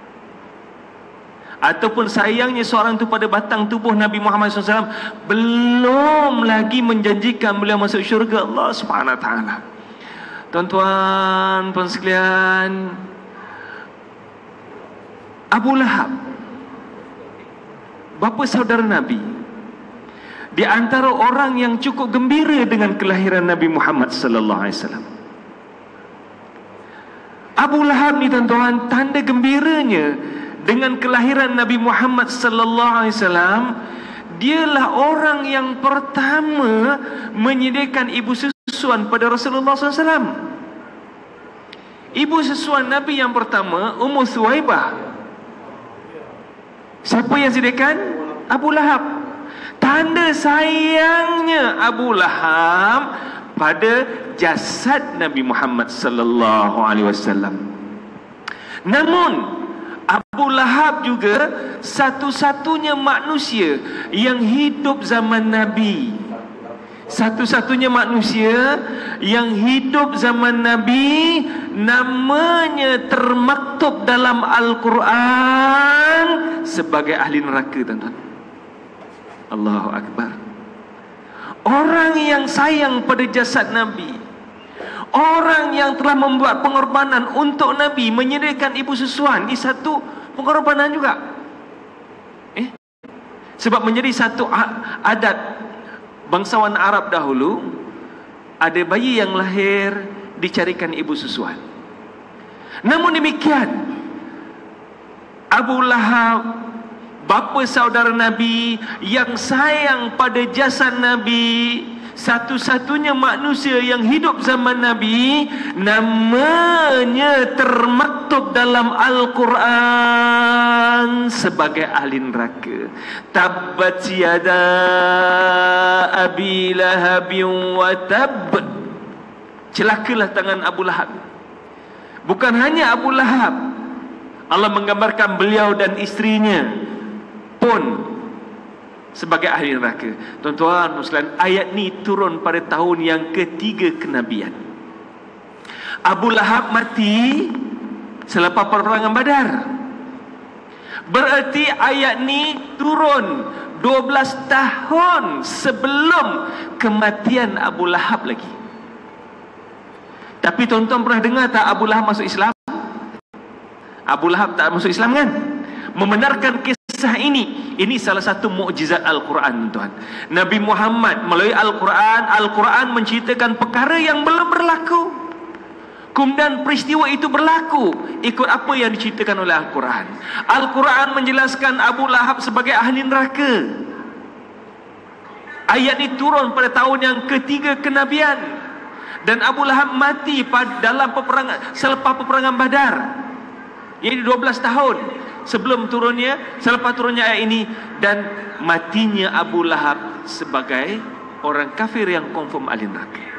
Ataupun sayangnya seorang itu pada batang tubuh Nabi Muhammad SAW belum lagi menjanjikan beliau masuk syurga Allah Subhanahu wa taala. Tuan-tuan puan sekalian, Abu Lahab, bapa saudara Nabi, di antara orang yang cukup gembira dengan kelahiran Nabi Muhammad sallallahu alaihi wasallam. Abu Lahab ni tuan-tuan, tanda gembiranya dengan kelahiran Nabi Muhammad sallallahu alaihi wasallam, dialah orang yang pertama menyediakan ibu susuan pada Rasulullah SAW. Ibu susuan Nabi yang pertama, Ummu Suwaibah. Siapa yang sediakan? Abu Lahab. Tanda sayangnya Abu Lahab pada jasad Nabi Muhammad sallallahu alaihi wasallam. Namun Abu Lahab juga satu-satunya manusia yang hidup zaman Nabi. Satu-satunya manusia yang hidup zaman Nabi, namanya termaktub dalam Al-Quran sebagai ahli neraka, tuan-tuan. Allahu Akbar. Orang yang sayang pada jasad Nabi, orang yang telah membuat pengorbanan untuk Nabi, menyediakan ibu susuan, ini satu pengorbanan juga. Sebab menjadi satu adat bangsawan Arab dahulu, ada bayi yang lahir dicarikan ibu susuan. Namun demikian, Abu Lahab, bapa saudara Nabi yang sayang pada jasad Nabi, satu-satunya manusia yang hidup zaman Nabi, namanya termaktub dalam Al-Quran sebagai ahli neraka. Tabbat yada Abi Lahabin wa tab. Celakalah tangan Abu Lahab. Bukan hanya Abu Lahab, Allah menggambarkan beliau dan isterinya pun sebagai ahli neraka. Tuan-tuan sekalian, ayat ni turun pada tahun yang ketiga kenabian. Abu Lahab mati selepas peperangan Badar. Berarti ayat ni turun 12 tahun sebelum kematian Abu Lahab lagi. Tapi tuan-tuan pernah dengar tak Abu Lahab masuk Islam? Abu Lahab tak masuk Islam kan? Membenarkan kisah ini salah satu mukjizat Al-Quran, tuan. Nabi Muhammad melalui Al-Quran menceritakan perkara yang belum berlaku, Kemudian peristiwa itu berlaku ikut apa yang diceritakan oleh Al-Quran. Al-Quran menjelaskan Abu Lahab sebagai ahli neraka. Ayat ini turun pada tahun yang ketiga kenabian, dan Abu Lahab mati dalam selepas peperangan Badar. Ini 12 tahun selepas turunnya ayat ini, dan matinya Abu Lahab sebagai orang kafir yang confirm ahli neraka.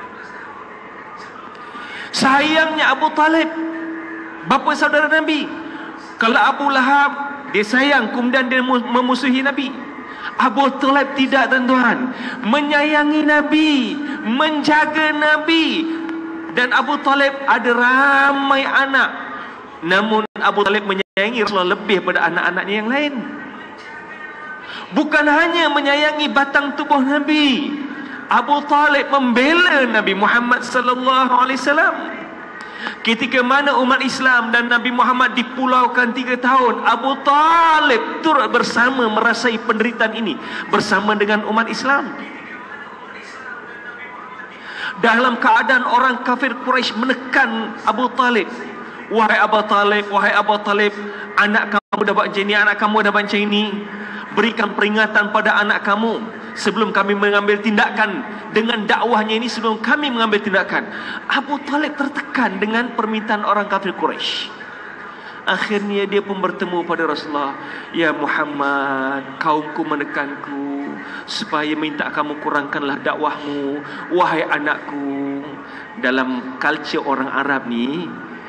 Sayangnya Abu Talib, bapa saudara Nabi. Kalau Abu Lahab dia sayang, kemudian dia memusuhi Nabi. Abu Talib tidak, tuan-tuan. Menyayangi Nabi, menjaga Nabi. Dan Abu Talib ada ramai anak, namun Abu Talib menyayangi Rasulullah lebih pada anak-anaknya yang lain. Bukan hanya menyayangi batang tubuh Nabi, Abu Talib membela Nabi Muhammad sallallahu alaihi wasallam. Ketika mana umat Islam dan Nabi Muhammad dipulaukan 3 tahun, Abu Talib turut bersama merasai penderitaan ini bersama dengan umat Islam. Dalam keadaan orang kafir Quraisy menekan Abu Talib, wahai Abu Talib, anak kamu dah buat macam ini, anak kamu dah buat macam ini, berikan peringatan pada anak kamu sebelum kami mengambil tindakan dengan dakwahnya ini, sebelum kami mengambil tindakan. Abu Talib tertekan dengan permintaan orang kafir Quraisy. Akhirnya dia pun bertemu pada Rasulullah. Ya Muhammad, kaumku menekanku supaya minta kamu kurangkanlah dakwahmu. Wahai anakku, dalam culture orang Arab ni,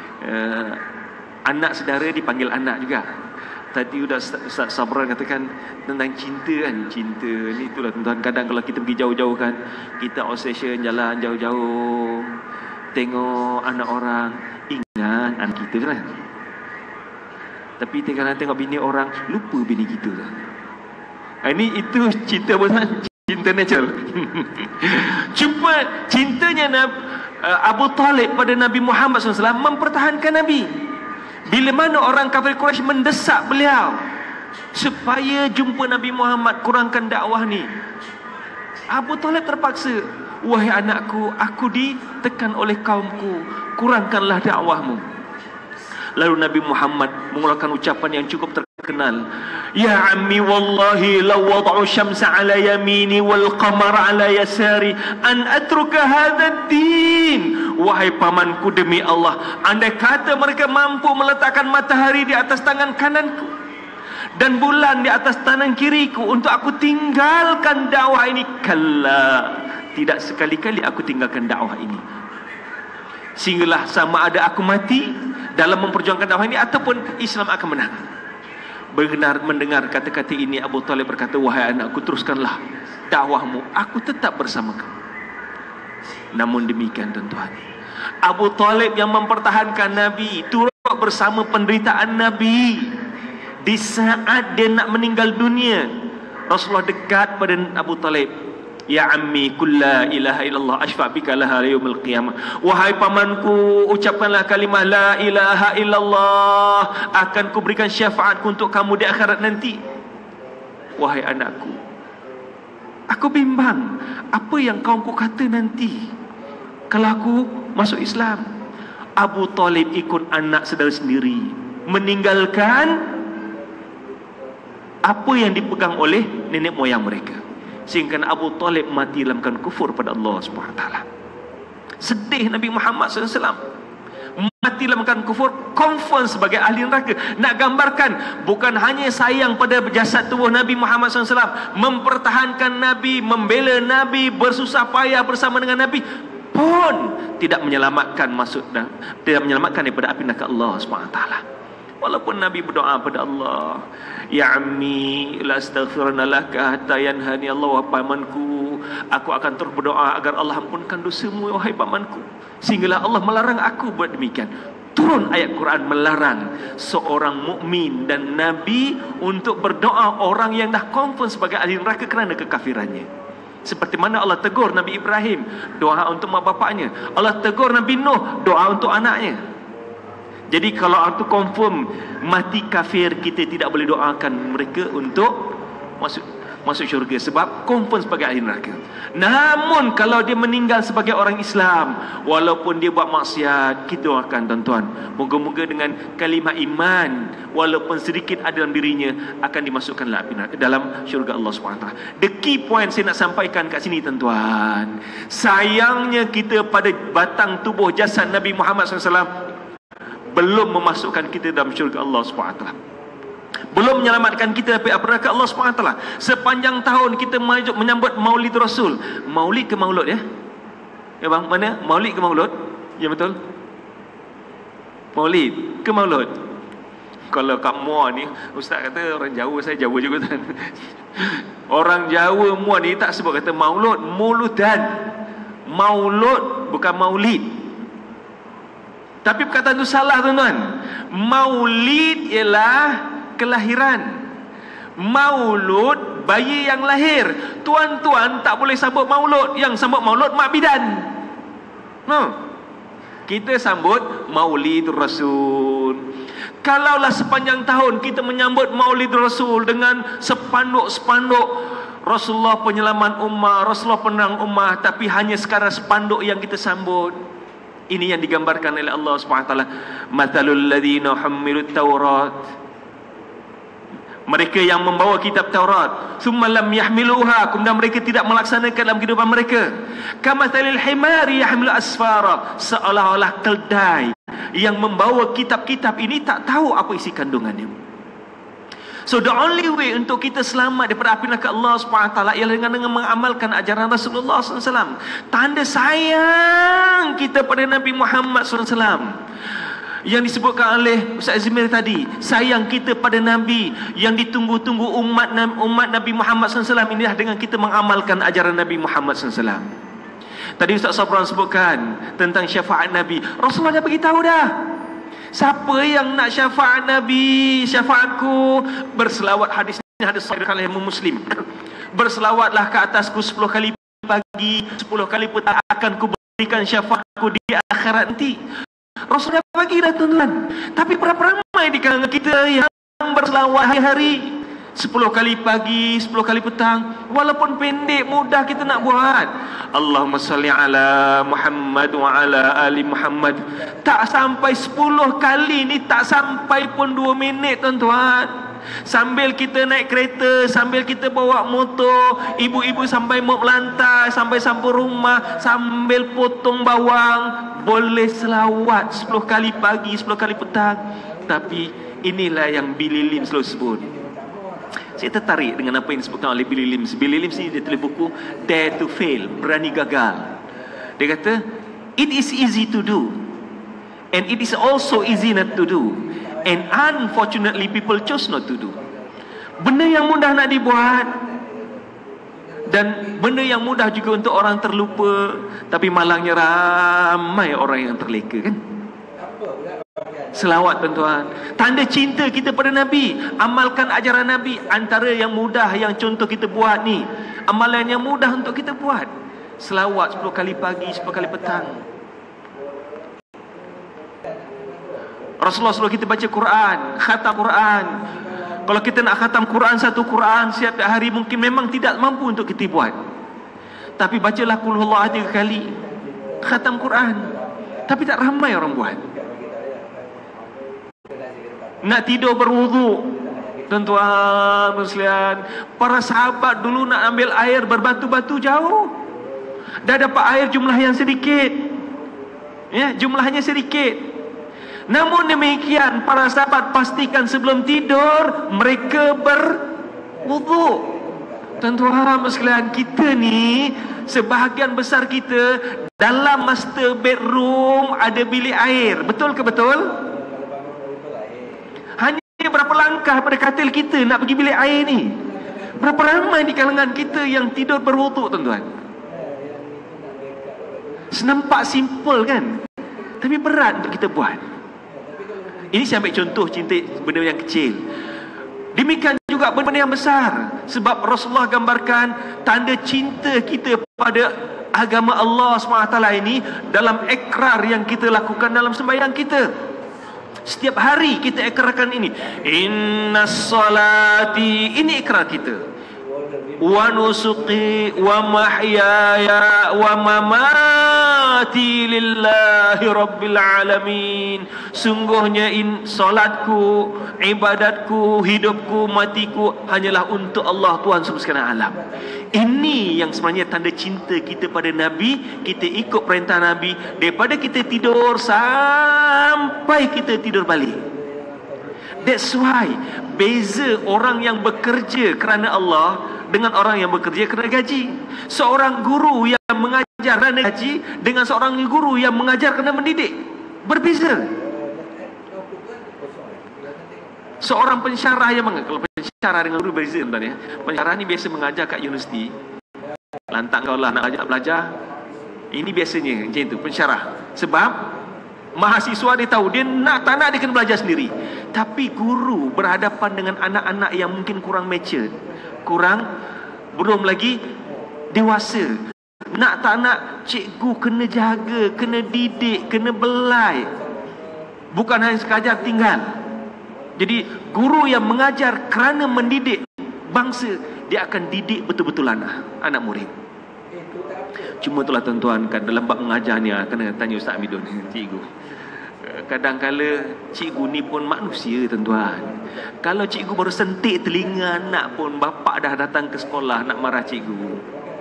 anak saudara dipanggil anak juga. Tadi Ustaz Sabran katakan tentang cinta kan. Cinta ni itulah tuan-tuan. Kadang kalau kita pergi jauh-jauh kan, kita obsession jalan jauh-jauh, tengok anak orang, ingat anak kita kan. Tapi tengok bini orang, lupa bini kita kan. Itu cinta apa? Cinta natural. Cuma cintanya Abu Talib pada Nabi Muhammad SAW mempertahankan Nabi. Bila mana orang kafir Quraisy mendesak beliau supaya jumpa Nabi Muhammad, kurangkan dakwah ni, Abu Talib terpaksa. Wahai anakku, aku ditekan oleh kaumku, kurangkanlah dakwahmu. Lalu Nabi Muhammad mengeluarkan ucapan yang cukup terkenal. Ya ammi wallahi law wada'u syamsa ala yamini wal qamara ala yasari an atruka hadha ad-din. Wahai pamanku, demi Allah, andai kata mereka mampu meletakkan matahari di atas tangan kananku dan bulan di atas tangan kiriku untuk aku tinggalkan dakwah ini, kalla, tidak sekali-kali aku tinggalkan dakwah ini. Sehinggalah sama ada aku mati dalam memperjuangkan dakwah ini ataupun Islam akan menang. Benar mendengar kata-kata ini, Abu Talib berkata, wahai anakku, teruskanlah dakwahmu, aku tetap bersama kamu. Namun demikian tuan-tuan, Abu Talib yang mempertahankan Nabi, turut bersama penderitaan Nabi. Di saat dia nak meninggal dunia, Rasulullah dekat pada Abu Talib. Ya ammi, kul la ilaha illallah ashfa' bika laha yaumil qiyamah. Wahai pamanku, ucapkanlah kalimah la ilaha illallah, akan kuberikan syafaat untuk kamu di akhirat nanti. Wahai anakku, aku bimbang apa yang kaumku kata nanti kalau aku masuk Islam. Abu Talib ikut anak saudara sendiri, meninggalkan apa yang dipegang oleh nenek moyang mereka, sehingga Abu Talib mati dalam keadaan kufur pada Allah SWT. Sedih Nabi Muhammad SAW mati dalam keadaan kufur, confirm sebagai ahli neraka. Nak gambarkan, bukan hanya sayang pada jasad tubuh Nabi Muhammad SAW, mempertahankan Nabi, membela Nabi, bersusah payah bersama dengan Nabi, pun tidak menyelamatkan tidak menyelamatkan daripada api neraka Allah SWT. Walaupun Nabi berdoa pada Allah, ya ammi la astaghfiranna laka hatta yanhani Allah, wahai pamanku, aku akan terus berdoa agar Allah ampunkan dosamu wahai pamanku, sehinggalah Allah melarang aku buat demikian. Turun ayat Quran melarang seorang mukmin dan nabi untuk berdoa orang yang dah confirm sebagai ahli neraka kerana kekafirannya. Seperti mana Allah tegur Nabi Ibrahim, doa untuk mak bapaknya. Allah tegur Nabi Nuh, doa untuk anaknya. Jadi kalau itu confirm mati kafir, kita tidak boleh doakan mereka untuk masuk. masuk syurga sebab confirm sebagai ahli neraka. Namun kalau dia meninggal sebagai orang Islam, walaupun dia buat maksiat, kita akan tuan-tuan, moga-moga dengan kalimah iman walaupun sedikit ada dalam dirinya akan dimasukkan dalam syurga Allah SWT. The key point saya nak sampaikan kat sini tuan-tuan, sayangnya kita pada batang tubuh jasad Nabi Muhammad SAW belum memasukkan kita dalam syurga Allah SWT, belum menyelamatkan kita dari api neraka Allah SWT. Sepanjang tahun kita menyambut Maulid Rasul. Maulid ke Maulud ya? Ya bang, mana? Maulid ke Maulud? Ya betul. Maulid ke Maulud? Kalau kat Muar ni, ustaz kata orang Jawa, saya Jawa juga kan. Orang Jawa Muar ni tak sebut kata Maulud, Mauludan. Maulud bukan Maulid. Tapi perkataan itu salah tuan-tuan. Maulid ialah kelahiran. Maulud bayi yang lahir. Tuan-tuan tak boleh sambut maulud. Yang sambut maulud mak bidan. No. Kita sambut Maulid Rasul. Kalaulah sepanjang tahun kita menyambut Maulid Rasul dengan spanduk-spanduk Rasulullah penyelamat ummah, Rasulullah penerang ummah, tapi hanya sekadar spanduk yang kita sambut. Ini yang digambarkan oleh Allah SWT. Mathalul ladzina hummilut Taurat, mereka yang membawa kitab Taurat, thumma lam yahmiluha, kemudian mereka tidak melaksanakan dalam kehidupan mereka. Kamathalil himari yahmilu asfara, seolah-olah keldai yang membawa kitab-kitab ini tak tahu apa isi kandungannya. So the only way untuk kita selamat daripada api neraka Allah SWT ialah dengan mengamalkan ajaran Rasulullah SAW. Tanda sayang kita pada Nabi Muhammad SAW yang disebutkan oleh Ustaz Azmir tadi, sayang kita pada Nabi yang ditunggu-tunggu umat Nabi Muhammad SAW inilah dengan kita mengamalkan ajaran Nabi Muhammad SAW. Tadi Ustaz Sabran sebutkan tentang syafaat Nabi. Rasulullah dah beritahu dah, siapa yang nak syafaat Nabi, syafaatku, berselawat, hadis ini hadis sahih oleh Muslim. Berselawatlah ke atasku 10 kali pagi, 10 kali petang, akan kuberikan syafaatku di akhirat nanti. Rasul dah bagi dah tuan-tuan. Tapi berapa ramai di kalangan kita yang berselawat hari-hari, 10 kali pagi, 10 kali petang. Walaupun pendek, mudah kita nak buat. Allahumma salli ala Muhammad wa ala ali Muhammad. Tak sampai 10 kali ni, tak sampai pun 2 minit tuan-tuan. Sambil kita naik kereta, sambil kita bawa motor, ibu-ibu sampai mop lantai, sampai sampul rumah, sambil potong bawang, boleh selawat 10 kali pagi, 10 kali petang. Tapi inilah yang Billy Lim selalu sebut. Saya tertarik dengan apa yang disebutkan oleh Billy Lim. Billy Lim ni dia tulis buku Dare to Fail, berani gagal. Dia kata, it is easy to do and it is also easy not to do, and unfortunately people choose not to do. Benda yang mudah nak dibuat dan benda yang mudah juga untuk orang terlupa, tapi malangnya ramai orang yang terleka kan. Selawat tuan-tuan, tanda cinta kita pada Nabi. Amalkan ajaran Nabi. Antara yang mudah yang contoh kita buat ni, amalan yang mudah untuk kita buat, selawat 10 kali pagi, 10 kali petang. Rasulullah suruh kita baca Quran, khatam Quran. Kalau kita nak khatam Quran, satu Quran setiap hari mungkin memang tidak mampu untuk kita buat, tapi bacalah Qul Huwallahu 3 kali, khatam Quran. Tapi tak ramai orang buat. Nak tidur berwuduk, tuan-tuan sekalian, para sahabat dulu nak ambil air berbatu-batu jauh, dah dapat air jumlah yang sedikit, ya, jumlahnya sedikit. Namun demikian, para sahabat pastikan sebelum tidur mereka berwuduk. Tuan-tuan sekalian, kita ni sebahagian besar kita dalam master bedroom ada bilik air, betul ke betul? Hanya berapa langkah pada katil kita nak pergi bilik air ni. Berapa ramai di kalangan kita yang tidur berwuduk tuan-tuan. Senampak simple kan, tapi berat untuk kita buat. Ini saya ambil contoh cinta benda yang kecil. Demikian juga benda yang besar. Sebab Rasulullah gambarkan tanda cinta kita pada agama Allah SWT ini dalam ikrar yang kita lakukan dalam sembahyang kita. Setiap hari kita ikrarkan ini. Inna salati, ini ikrar kita. wa nusuki wa mahyaya wa mamati lillahi rabbil alamin. Sungguhnya solatku, ibadatku, hidupku, matiku hanyalah untuk Allah, Tuhan semesta sekalian alam. Ini yang sebenarnya tanda cinta kita pada Nabi. Kita ikut perintah Nabi daripada kita tidur sampai kita tidur balik. That's why beza orang yang bekerja kerana Allah dengan orang yang bekerja kerana gaji. Seorang guru yang mengajar kerana gaji dengan seorang guru yang mengajar kerana mendidik berbeza. Seorang pensyarah yang kalau pensyarah dengan guru berbeza tuan ya. Pensyarah ni biasa mengajar kat universiti. Lantak kau lah nak belajar. Ini biasanya macam itu pensyarah. Sebab mahasiswa dia tahu dia tak nak dia kena belajar sendiri. Tapi guru berhadapan dengan anak-anak yang mungkin kurang mature, belum lagi dewasa. Nak tak nak cikgu kena jaga, kena didik, kena belai. Bukan hanya sekadar tinggal. Jadi guru yang mengajar kerana mendidik bangsa, dia akan didik betul-betul anak murid. Cuma itulah tuan-tuan, dalam bab mengajar ni kena tanya Ustaz Midun, cikgu. Kadang-kala cikgu ni pun manusia tuan-tuan. Kalau cikgu baru sentik telinga anak pun, bapak dah datang ke sekolah nak marah cikgu.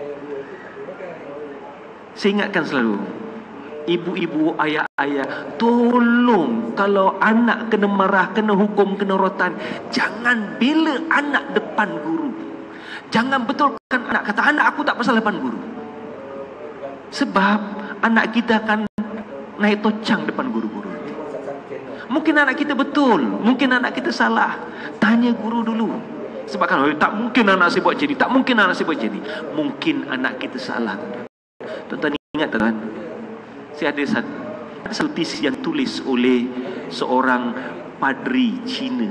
Saya ingatkan selalu, ibu-ibu, ayah-ayah, tolong kalau anak kena marah, kena hukum, kena rotan, jangan bela anak depan guru. Jangan betulkan anak, kata anak aku tak pasal depan guru. Sebab anak kita akan naik tocang depan guru-guru. Mungkin anak kita betul, mungkin anak kita salah. Tanya guru dulu. Sebab kan tak mungkin anak saya buat jadi, tak mungkin anak saya buat jadi. Mungkin anak kita salah. Tuan-tuan ingat tuan, saya ada satu notis yang tulis oleh seorang padri Cina,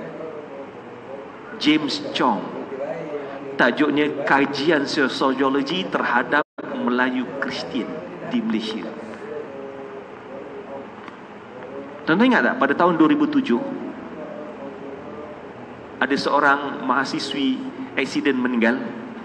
James Chong. Tajuknya Kajian Sosiologi Terhadap Melayu Kristian di Malaysia. Tuan-tuan ingat tak pada tahun 2007 ada seorang mahasiswi aksiden meninggal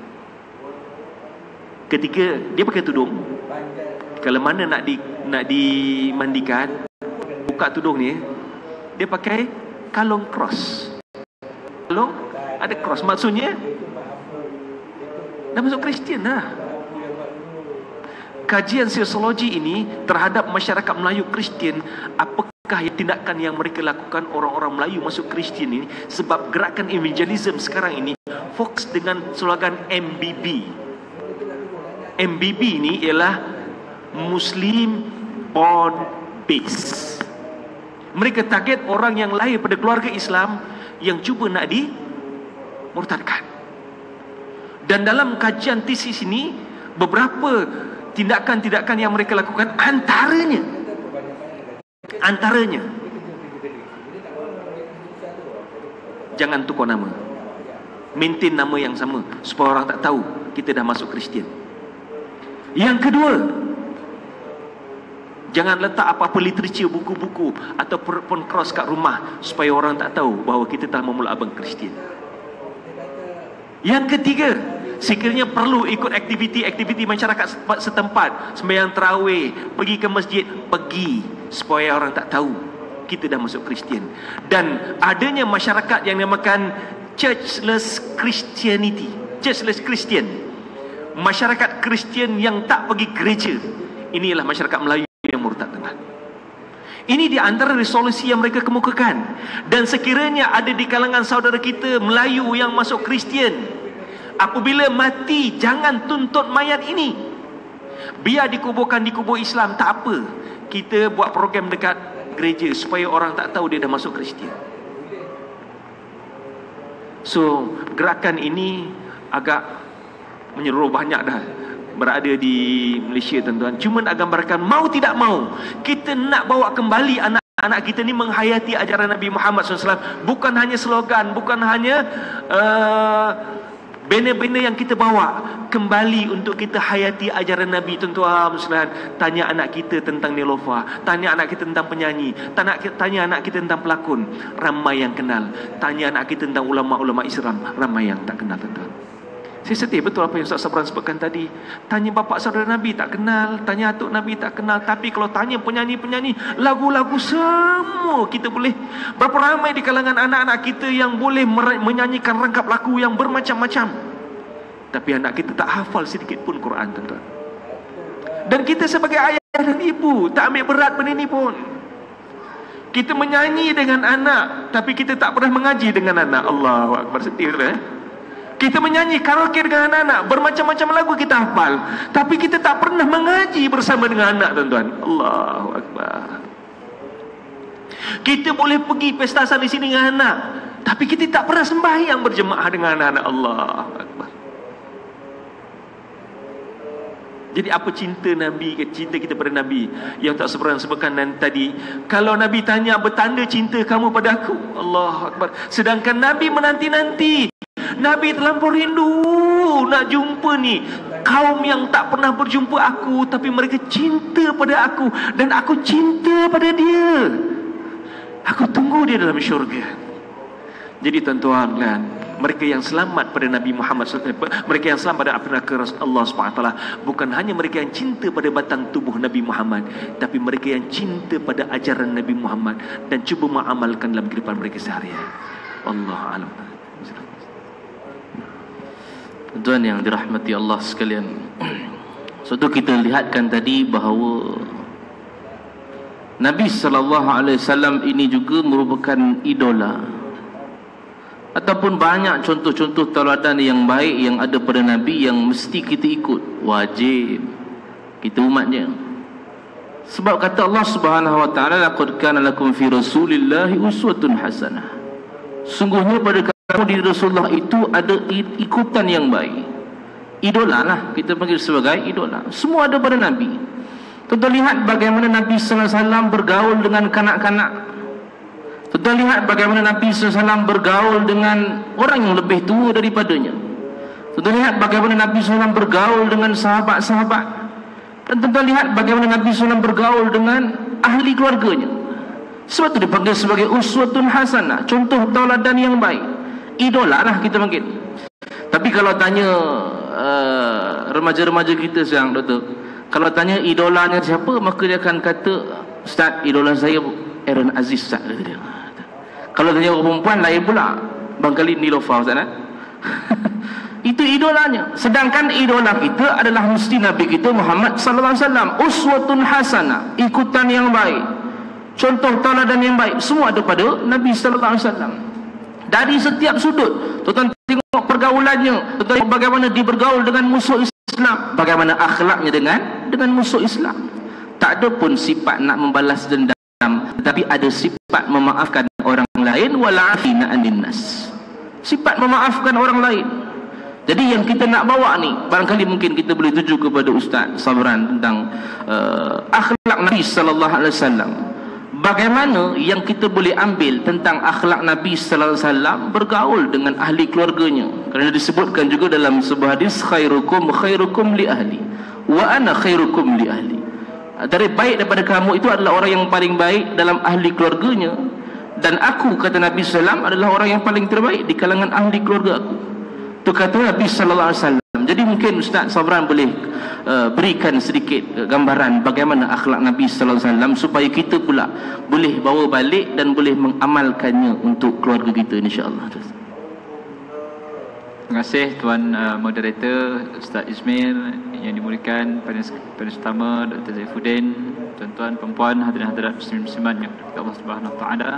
ketika dia pakai tudung. Kalau mana nak dimandikan, buka tudung ni, dia pakai kalung cross. Kalung ada cross, maksudnya dah masuk Kristian dah. Kajian sosiologi ini terhadap masyarakat Melayu Kristian, apakah tindakan yang mereka lakukan orang-orang Melayu masuk Kristian ini, sebab gerakan evangelism sekarang ini fokus dengan slogan MBB. MBB ini ialah Muslim Born Base. Mereka target orang yang lahir pada keluarga Islam yang cuba nak dimurtadkan. Dan dalam kajian tesis ini, beberapa tindakan-tindakan yang mereka lakukan, antaranya jangan tukar nama, maintain nama yang sama supaya orang tak tahu kita dah masuk Kristian. Yang kedua, jangan letak apa-apa literature, buku-buku ataupun cross kat rumah supaya orang tak tahu bahawa kita telah memula abang Kristian. Yang ketiga, sekiranya perlu ikut aktiviti-aktiviti masyarakat setempat, sembahyang tarawih, pergi ke masjid, pergi supaya orang tak tahu kita dah masuk Kristian. Dan adanya masyarakat yang dinamakan churchless Christianity, churchless Christian, masyarakat Kristian yang tak pergi gereja. Inilah masyarakat Melayu yang murtad. Ini di antara resolusi yang mereka kemukakan. Dan sekiranya ada di kalangan saudara kita Melayu yang masuk Kristian, apabila mati, jangan tuntut mayat ini. Biar dikuburkan di kubur Islam, tak apa. Kita buat program dekat gereja supaya orang tak tahu dia dah masuk Kristian. So, gerakan ini agak menyeluruh banyak dah berada di Malaysia tuan-tuan. Cuma nak gambarkan, mau tidak mau, kita nak bawa kembali anak-anak kita ni menghayati ajaran Nabi Muhammad SAW. Bukan hanya slogan, bukan hanya banner-banner yang kita bawa. Kembali untuk kita hayati ajaran Nabi tuan-tuan. Tanya anak kita tentang Nelofa, tanya anak kita tentang penyanyi, tanya anak kita tentang pelakon, ramai yang kenal. Tanya anak kita tentang ulama-ulama Islam, ramai yang tak kenal tuan-tuan. Saya sedih betul apa yang Ustaz Sabran sebutkan tadi. Tanya bapa saudara Nabi tak kenal, tanya atuk Nabi tak kenal. Tapi kalau tanya penyanyi-penyanyi, lagu-lagu semua kita boleh. Berapa ramai di kalangan anak-anak kita yang boleh menyanyikan rangkap lagu yang bermacam-macam. Tapi anak kita tak hafal sedikit pun Quran, tuan-tuan. Dan kita sebagai ayah dan ibu tak ambil berat benda ni pun. Kita menyanyi dengan anak, tapi kita tak pernah mengaji dengan anak. Allahu Akbar, sedih tu Kita menyanyi karaoke dengan anak-anak, bermacam-macam lagu kita hafal, tapi kita tak pernah mengaji bersama dengan anak, tuan-tuan. Allahu Akbar. Kita boleh pergi pesta sana sini dengan anak, tapi kita tak pernah sembahyang berjemaah dengan anak-anak. Allahu Akbar. Jadi apa cinta Nabi, cinta kita pada Nabi yang tak seberang sebutkan tadi. Kalau Nabi tanya apa tanda cinta kamu pada aku, Allahu Akbar. Sedangkan Nabi menanti-nanti. Nabi terlampau rindu nak jumpa ni kaum yang tak pernah berjumpa aku, tapi mereka cinta pada aku dan aku cinta pada dia. Aku tunggu dia dalam syurga. Jadi tuan-tuan kan, mereka yang selamat pada Nabi Muhammad SAW, mereka yang selamat pada api neraka Allah SWT, bukan hanya mereka yang cinta pada batang tubuh Nabi Muhammad, tapi mereka yang cinta pada ajaran Nabi Muhammad dan cuba mengamalkan dalam kehidupan mereka seharian. Allah alam. Tuan yang dirahmati Allah sekalian, suatu kita lihatkan tadi bahawa Nabi SAW ini juga merupakan idola, ataupun banyak contoh-contoh tauladan yang baik yang ada pada Nabi yang mesti kita ikut, wajib kita umatnya. Sebab kata Allah Subhanahu wa taala, laqad kana lakum fi rasulillahi uswatun hasanah. Sungguhnya pada kamu di Rasulullah itu ada ikutan yang baik. Idola lah, kita panggil sebagai idola. Semua ada pada Nabi. Tuan-tuan lihat bagaimana Nabi sallallahu alaihi wasallam bergaul dengan kanak-kanak. Tuan-tuan lihat bagaimana Nabi SAW bergaul dengan orang yang lebih tua daripadanya. Tuan-tuan lihat bagaimana Nabi SAW bergaul dengan sahabat-sahabat. Dan tuan-tuan lihat bagaimana Nabi SAW bergaul dengan ahli keluarganya. Sebab itu dipanggil sebagai uswatun hasanah, contoh tauladan yang baik. Idola lah kita panggil. Tapi kalau tanya remaja-remaja kita sekarang, doktor, kalau tanya idolanya siapa, maka dia akan kata, Ustaz, idola saya Aaron Aziz, Ustaz, kata dia. Kalau tanya orang perempuan lain pula, barangkali Nilofa, Ustaz. Itu idolanya. Sedangkan idola kita adalah mesti Nabi kita Muhammad sallallahu alaihi wasallam. Uswatun hasanah, ikutan yang baik, contoh tauladan yang baik, semua ada pada Nabi sallallahu alaihi wasallam. Dari setiap sudut. Tuan-tuan tengok pergaulannya, tuan-tuan tengok bagaimana dia bergaul dengan musuh Islam, bagaimana akhlaknya dengan musuh Islam. Tak ada pun sifat nak membalas dendam, tetapi ada sifat memaafkan orang lain, wal'afina 'anil nas. Sifat memaafkan orang lain. Jadi yang kita nak bawa ni, barangkali mungkin kita boleh tuju kepada Ustaz Sabran tentang akhlak Nabi sallallahu alaihi wasallam. Bagaimana yang kita boleh ambil tentang akhlak Nabi sallallahu alaihi wasallam bergaul dengan ahli keluarganya. Kerana disebutkan juga dalam sebuah hadis, khairukum li ahli wa ana khairukum li ahli. Dari baik daripada kamu itu adalah orang yang paling baik dalam ahli keluarganya, dan aku, kata Nabi SAW, adalah orang yang paling terbaik di kalangan ahli keluarga aku. Itu kata Nabi SAW. Jadi mungkin Ustaz Sabran boleh berikan sedikit gambaran bagaimana akhlak Nabi SAW, supaya kita pula boleh bawa balik dan boleh mengamalkannya untuk keluarga kita, insya-Allah. Terima kasih Tuan Moderator Ustaz Ismail, yang dimuliakan pada pertama Dr. Zaifuddin, tuan-tuan, perempuan, hadirin-hadirat muslim-muslimat yang dirahmati Allah Subhanahu wa taala.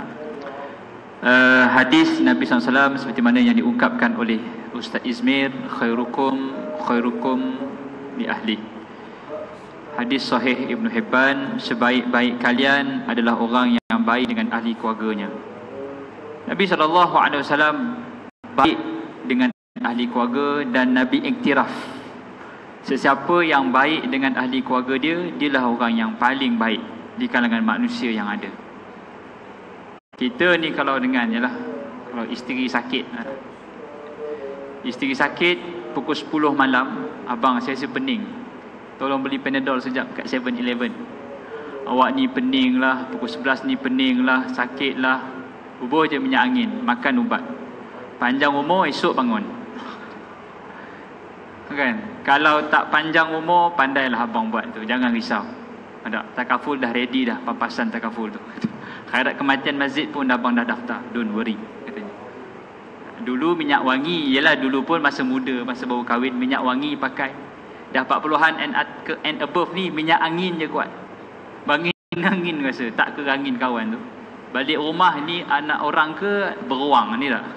Hadis Nabi SAW seperti mana yang diungkapkan oleh Ustaz Ismail, khairukum li ahli. Hadis sahih Ibn Hibban, sebaik-baik kalian adalah orang yang baik dengan ahli keluarganya. Nabi SAW baik dengan ahli keluarga, dan Nabi iktiraf, sesiapa yang baik dengan ahli keluarga dia, dialah orang yang paling baik di kalangan manusia yang ada. Kita ni kalau dengan kalau isteri sakit, pukul 10 malam, abang saya rasa pening, tolong beli Panadol sekejap kat 7-Eleven. Awak ni pening lah, pukul 11 ni pening lah, sakit lah, bubuh je minyak angin, makan ubat, panjang umur, esok bangun. Kan? Kalau tak panjang umur, pandailah abang buat tu. Jangan risau. Ada takaful dah ready dah, pampasan takaful tu. Khairat kematian masjid pun abang dah daftar. Don't worry katanya. Dulu minyak wangi, ialah dulu pun masa muda, masa baru kahwin, minyak wangi pakai. Dah 40-an and above ni minyak angin je kuat. Angin rasa, tak ke angin kawan tu. Balik rumah ni anak orang ke beruang ni tak.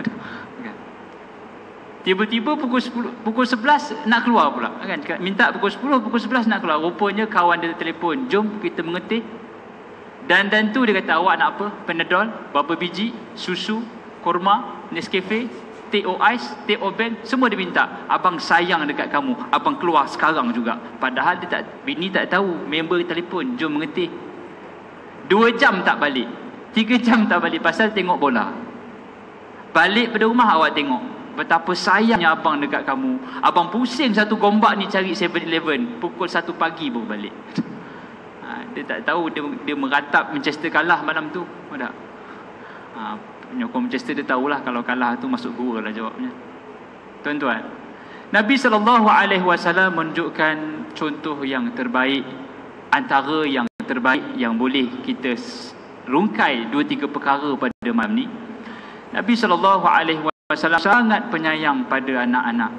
Tiba-tiba pukul 11 nak keluar pula kan. Minta pukul 10, pukul 11 nak keluar. Rupanya kawan dia telefon, jom kita mengetih. Dan tu dia kata, awak nak apa? Panadol, berapa biji, susu, kurma, Nescafe, teh ais, teh oben, semua dia minta. Abang sayang dekat kamu, abang keluar sekarang juga. Padahal bini tak tahu, member telefon, jom mengetih. 2 jam tak balik, 3 jam tak balik, pasal tengok bola. Balik pada rumah awak tengok betapa sayangnya abang dekat kamu. Abang pusing satu gombak ni cari 7-Eleven, pukul 1 pagi baru balik. Dia tak tahu dia meratap Manchester kalah malam tu. Tak? Penyokong Manchester dia tahulah kalau kalah tu masuk gua lah jawabnya. Tuan-tuan, Nabi SAW menunjukkan contoh yang terbaik, antara yang terbaik yang boleh kita rungkai 2-3 perkara pada malam ni. Nabi SAW sangat penyayang pada anak-anak.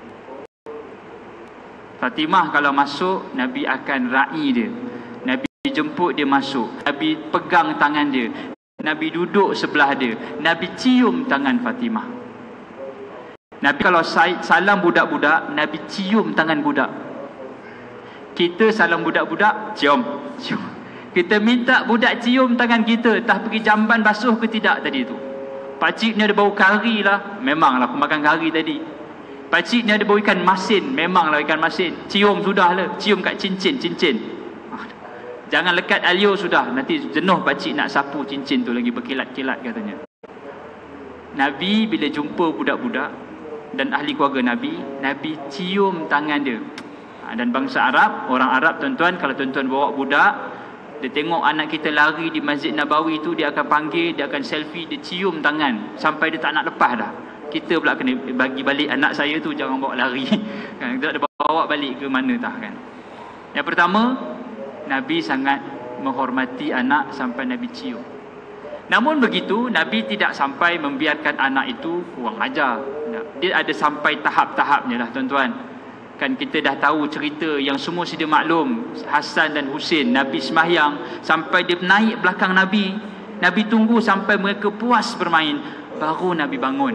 Fatimah kalau masuk, Nabi akan ra'i dia. Nabi jemput dia masuk. Nabi pegang tangan dia. Nabi duduk sebelah dia. Nabi cium tangan Fatimah. Nabi kalau salam budak-budak, Nabi cium tangan budak. Kita salam budak-budak, cium. Kita minta budak cium tangan kita, entah pergi jamban basuh ke tidak tadi tu. Pakcik ni ada bau kari lah, memanglah aku makan kari tadi. Pakcik ni ada bau ikan masin, memanglah ikan masin. Cium sudah lah, cium kat cincin. Jangan lekat alio sudah, nanti jenuh pakcik nak sapu cincin tu lagi berkilat-kilat katanya. Nabi bila jumpa budak-budak dan ahli keluarga Nabi, Nabi cium tangan dia. Dan bangsa Arab, orang Arab tuan-tuan, kalau tuan-tuan bawa budak, dia tengok anak kita lari di Masjid Nabawi tu, dia akan panggil, dia akan selfie, dia cium tangan sampai dia tak nak lepas dah. Kita pula kena bagi balik anak saya tu, jangan bawa lari. Kan, kita ada bawa balik ke mana tak kan. Yang pertama, Nabi sangat menghormati anak sampai Nabi cium. Namun begitu, Nabi tidak sampai membiarkan anak itu kurang ajar. Dia ada sampai tahap-tahapnya lah tuan-tuan. Kan kita dah tahu cerita yang semua sedia maklum, Hasan dan Husin. Nabi sembahyang sampai dia naik belakang Nabi. Nabi tunggu sampai mereka puas bermain, baru Nabi bangun.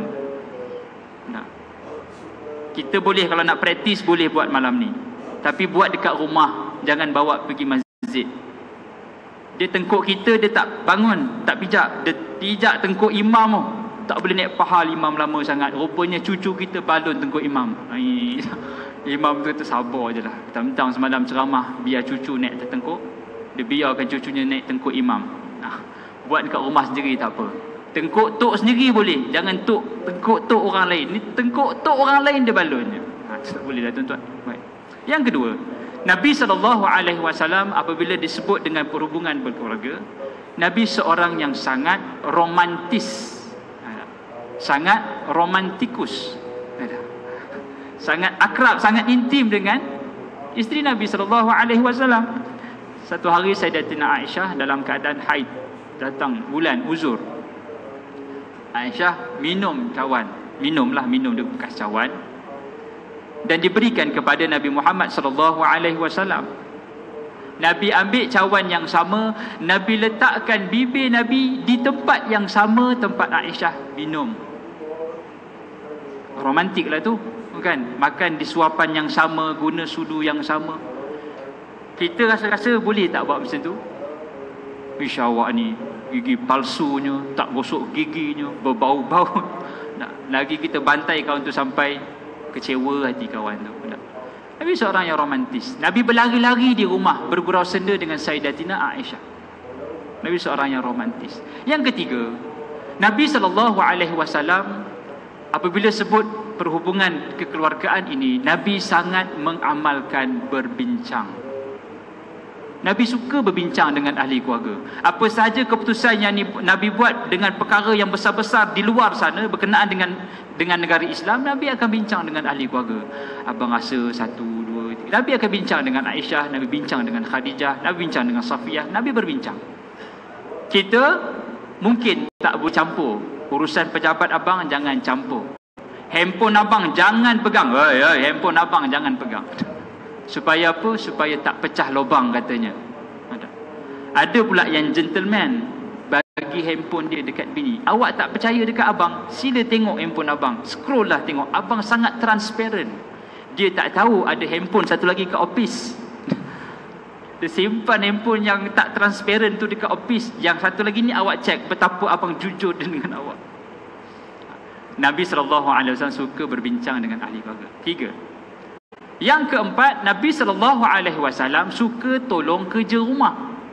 Kita boleh kalau nak praktis boleh buat malam ni, tapi buat dekat rumah, jangan bawa pergi masjid. Dia tengkuk kita, dia tak bangun, tak pijak. Dia pijak tengkuk imam tu. Tak boleh naik paha imam lama sangat. Rupanya cucu kita balun tengkuk imam. Imam tu sabar je lah. Tentang semalam ceramah, biar cucu naik tertengkuk. Dia biarkan cucunya naik tengkuk imam. Buat dekat rumah sendiri tak apa. Tengkuk tok sendiri boleh. Jangan tengkuk tok orang lain. Ni tengkuk tok orang lain dia balunnya. Tak boleh dah tuan-tuan. Baik. Yang kedua, Nabi SAW apabila disebut dengan perhubungan berkeluarga, Nabi seorang yang sangat romantis. Sangat romantikus. Sangat akrab, sangat intim dengan isteri Nabi SAW. Satu hari Sayyidatina Aisyah dalam keadaan haid, datang bulan uzur. Aisyah minum cawan, minum dia bekas cawan, dan diberikan kepada Nabi Muhammad SAW. Nabi ambil cawan yang sama, Nabi letakkan bibir Nabi di tempat yang sama tempat Aisyah minum. Romantik lah tu kan, makan di suapan yang sama, guna sudu yang sama. Kita rasa-rasa boleh tak buat macam tu? Ish, awak ni gigi palsunya, tak gosok giginya, berbau-bau. Lagi kita bantai kawan tu sampai kecewa hati kawan tu. Nabi seorang yang romantis. Nabi berlari-lari di rumah, bergurau senda dengan Sayyidatina Aisyah. Nabi seorang yang romantis. Yang ketiga, Nabi SAW apabila sebut perhubungan kekeluargaan ini, Nabi sangat mengamalkan berbincang. Nabi suka berbincang dengan ahli keluarga. Apa sahaja keputusan yang Nabi buat dengan perkara yang besar-besar di luar sana berkenaan dengan negara Islam, Nabi akan bincang dengan ahli keluarga. Abang rasa 1, 2, 3. Nabi akan bincang dengan Aisyah, Nabi bincang dengan Khadijah, Nabi bincang dengan Safiyah, Nabi berbincang. Kita mungkin tak boleh campur. Urusan pejabat abang jangan campur. Handphone abang jangan pegang. Handphone abang jangan pegang. Supaya apa? Supaya tak pecah lubang katanya. Ada pula yang gentleman bagi handphone dia dekat bini. Awak tak percaya dekat abang, sila tengok handphone abang. Scroll lah tengok. Abang sangat transparent. Dia tak tahu ada handphone satu lagi kat office. Dia simpan handphone yang tak transparent tu dekat office. Yang satu lagi ni awak cek betapa abang jujur dengan awak. Nabi SAW suka berbincang dengan ahli keluarga. 3. Yang keempat, Nabi SAW suka tolong kerja rumah.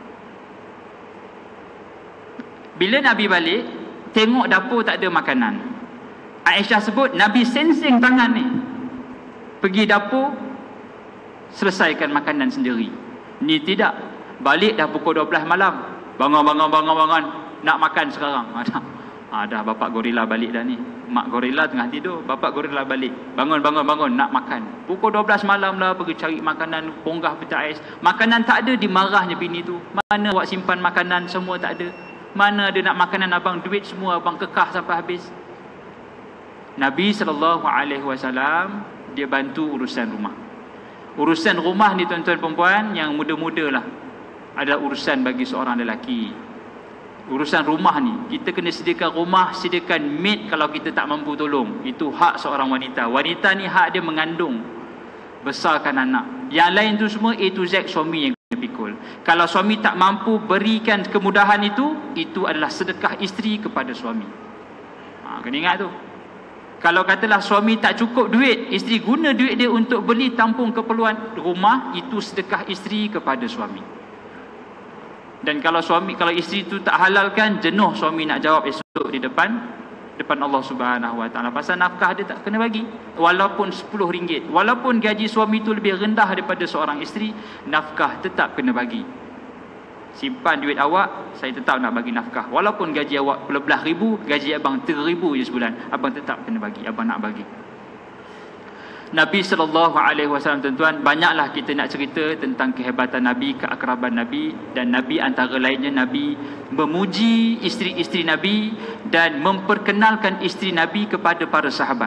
Bila Nabi balik, tengok dapur tak ada makanan. Aisyah sebut, Nabi sensing tangan ni. Pergi dapur, selesaikan makanan sendiri. Ni tidak. Balik dah pukul 12 malam. Bangun. Nak makan sekarang. Dah bapak gorila balik dah ni. Mak gorila tengah tidur, bapak gorila balik. Bangun, nak makan. Pukul 12 malam lah pergi cari makanan, ponggah pecah ais. Makanan tak ada, dimarahnya bini tu. Mana awak simpan makanan, semua tak ada. Mana ada nak makanan abang, duit semua abang kekah sampai habis. Nabi SAW, dia bantu urusan rumah. Urusan rumah ni tuan-tuan perempuan, yang muda-muda lah, adalah urusan bagi seorang lelaki. Urusan rumah ni, kita kena sediakan rumah, sediakan maid kalau kita tak mampu tolong. Itu hak seorang wanita. Wanita ni hak dia mengandung, besarkan anak. Yang lain tu semua A to Z suami yang kena pikul. Kalau suami tak mampu berikan kemudahan itu adalah sedekah isteri kepada suami. Kena ingat tu. Kalau katalah suami tak cukup duit, isteri guna duit dia untuk beli tampung keperluan rumah, itu sedekah isteri kepada suami. Dan kalau isteri tu tak halalkan, jenuh suami nak jawab esok di depan Allah Subhanahu Wa Taala. Pasal nafkah dia tak kena bagi. Walaupun RM10, walaupun gaji suami tu lebih rendah daripada seorang isteri, nafkah tetap kena bagi. Simpan duit awak, saya tetap nak bagi nafkah. Walaupun gaji awak belas ribu, gaji abang 3,000 je sebulan, abang tetap kena bagi, abang nak bagi. Nabi SAW, tuan-tuan, banyaklah kita nak cerita tentang kehebatan Nabi, keakraban Nabi. Dan Nabi antara lainnya, Nabi memuji isteri-isteri Nabi dan memperkenalkan isteri Nabi kepada para sahabat.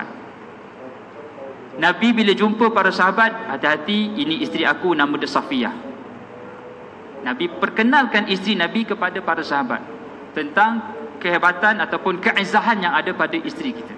Nabi bila jumpa para sahabat, hati-hati, ini isteri aku, nama dia Safiyah. Nabi perkenalkan isteri Nabi kepada para sahabat tentang kehebatan ataupun keizahan yang ada pada isteri kita.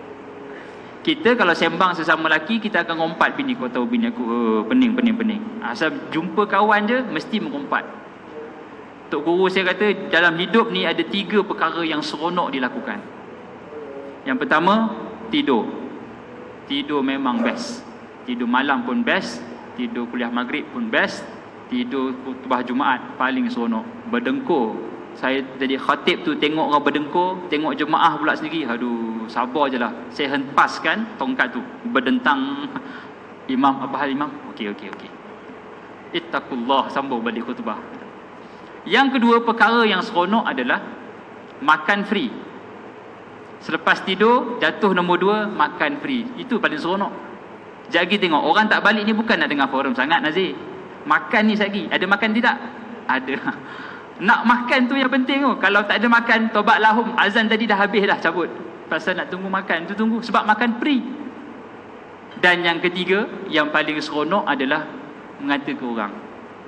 Kita kalau sembang sesama lelaki, kita akan ngompat bini. Kau tahu bini aku pening. Asal jumpa kawan je, mesti mengompat. Tok Guru saya kata, dalam hidup ni ada 3 perkara yang seronok dilakukan. Yang pertama, tidur. Tidur memang best. Tidur malam pun best. Tidur kuliah maghrib pun best. Tidur khutbah Jumaat paling seronok. Berdengkur. Saya jadi khatib tu, tengok orang berdengkur, tengok jemaah pula sendiri, aduh, sabar je lah. Saya hempaskan tongkat tu, berdentang. Imam, apa hal imam? Okey. Ittaqullah, sambung balik khutbah. Yang kedua, perkara yang seronok adalah makan free. Selepas tidur, jatuh nombor 2, makan free. Itu paling seronok. Sekejap tengok, orang tak balik ni bukan nak dengar forum sangat, Nazir. Makan ni sekejap, ada makan tidak? Ada. Nak makan tu yang penting tu. Kalau tak ada makan, tobat lahum. Azan tadi dah habis dah, cabut. Pasal nak tunggu makan tu, tunggu. Sebab makan free. Dan yang ketiga, yang paling seronok adalah mengata ke orang.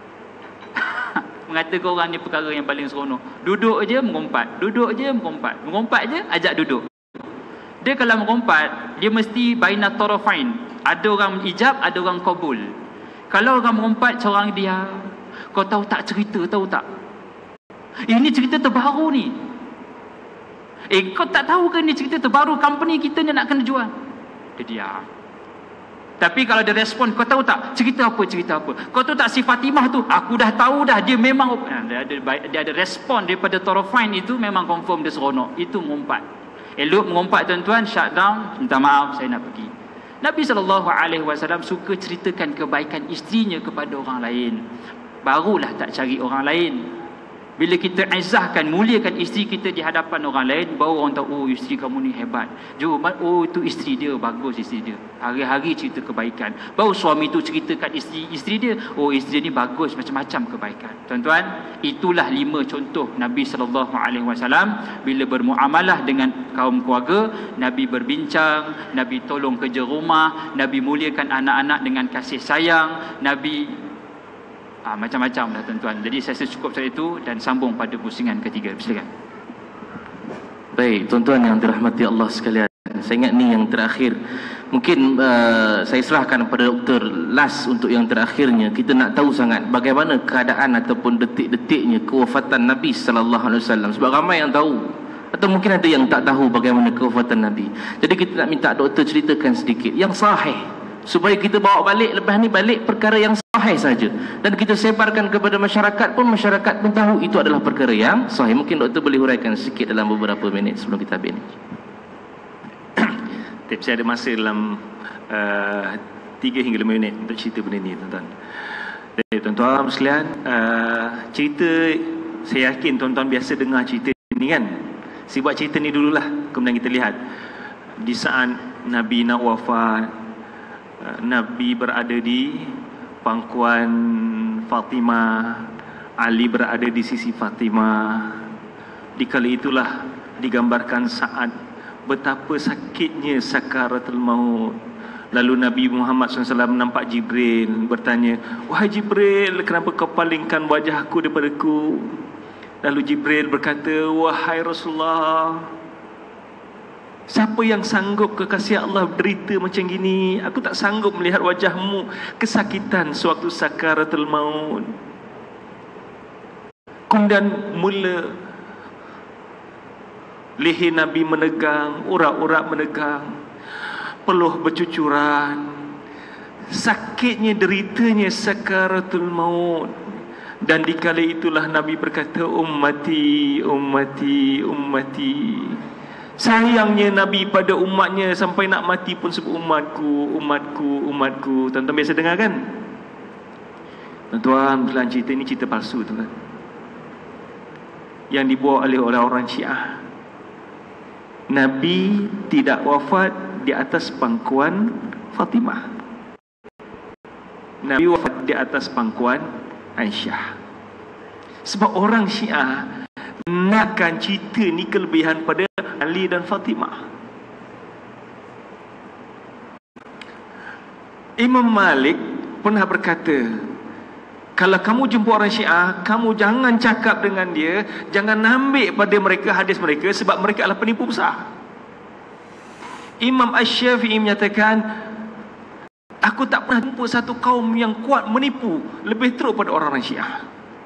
Mengata ke orang ni perkara yang paling seronok. Duduk je mengumpat. Mengumpat je, ajak duduk. Dia kalau mengumpat, dia mesti baina tarafain. Ada orang ijab, ada orang qabul. Kalau orang mengumpat, seorang dia, kau tahu tak cerita, tahu tak? Ini cerita terbaru ni. Kau tak tahu ke ni cerita terbaru company kita ni nak kena jual? Dia diam. Tapi kalau dia respon, kau tahu tak cerita apa? Kau tahu tak si Fatimah tu? Aku dah tahu dah, dia memang dia ada respon daripada tarafain itu, memang confirm dia seronok. Itu mengumpat. Elok mengumpat tuan-tuan, shutdown, minta maaf saya nak pergi. Nabi SAW suka ceritakan kebaikan isterinya kepada orang lain. barulah tak cari orang lain. Bila kita izahkan, muliakan isteri kita di hadapan orang lain, baru orang tahu, oh isteri kamu ni hebat. Jom, oh itu isteri dia, bagus isteri dia. Hari-hari cerita kebaikan. Baru suami tu ceritakan isteri dia, oh isteri ni bagus, macam-macam kebaikan. Tuan-tuan, itulah 5 contoh Nabi SAW bila bermuamalah dengan kaum keluarga. Nabi berbincang, Nabi tolong kerja rumah, Nabi muliakan anak-anak dengan kasih sayang, Nabi macam-macam lah tuan-tuan. Jadi saya cukup saat itu dan sambung pada pusingan ketiga. Silakan. Baik, tuan-tuan yang dirahmati Allah sekalian, saya ingat ni yang terakhir. Mungkin saya serahkan kepada doktor last untuk yang terakhirnya. Kita nak tahu sangat bagaimana keadaan ataupun detik-detiknya kewafatan Nabi SAW. Sebab ramai yang tahu, atau mungkin ada yang tak tahu bagaimana kewafatan Nabi. Jadi kita nak minta doktor ceritakan sedikit yang sahih, supaya kita bawa balik lepas ni, balik perkara yang sahih saja, dan kita sebarkan kepada masyarakat pun, masyarakat pun tahu itu adalah perkara yang sahih. Mungkin doktor boleh huraikan sedikit dalam beberapa minit sebelum kita habis ni. Saya ada masa dalam 3 hingga 5 minit untuk cerita benda ni, tuan-tuan. Jadi tuan-tuan sekalian, cerita, saya yakin tuan-tuan biasa dengar cerita ni kan. Saya buat cerita ni dululah, kemudian kita lihat di saat Nabi nak wafat, Nabi berada di pangkuan Fatimah, Ali berada di sisi Fatimah. Di kala itulah digambarkan saat betapa sakitnya sakaratul maut. Lalu Nabi Muhammad SAW nampak Jibril, bertanya, wahai Jibril, kenapa kau palingkan wajahku daripadaku? Lalu Jibril berkata, wahai Rasulullah, siapa yang sanggup kekasih Allah berderita macam gini? Aku tak sanggup melihat wajahmu kesakitan sewaktu sakaratul maut. Kemudian mula leher Nabi menegang, urat-urat menegang, peluh bercucuran, sakitnya, deritanya sakaratul maut. Dan di kala itulah Nabi berkata, ummati, ummati, ummati. Sayangnya Nabi pada umatnya, sampai nak mati pun sebut umatku, umatku, umatku. Tuan-tuan biasa dengar kan? Tuan-tuan, dalam cerita ini cerita palsu, tuan-tuan, yang dibuat oleh orang Syiah. Nabi tidak wafat di atas pangkuan Fatimah. Nabi wafat di atas pangkuan Aisyah. Sebab orang Syiah nakkan cerita ni kelebihan pada Ali dan Fatimah. Imam Malik pernah berkata, kalau kamu jumpa orang Syiah, kamu jangan cakap dengan dia, jangan ambil pada mereka hadis mereka, sebab mereka adalah penipu besar. Imam Asy-Syafi'i menyatakan, aku tak pernah jumpa satu kaum yang kuat menipu lebih teruk pada orang-orang Syiah.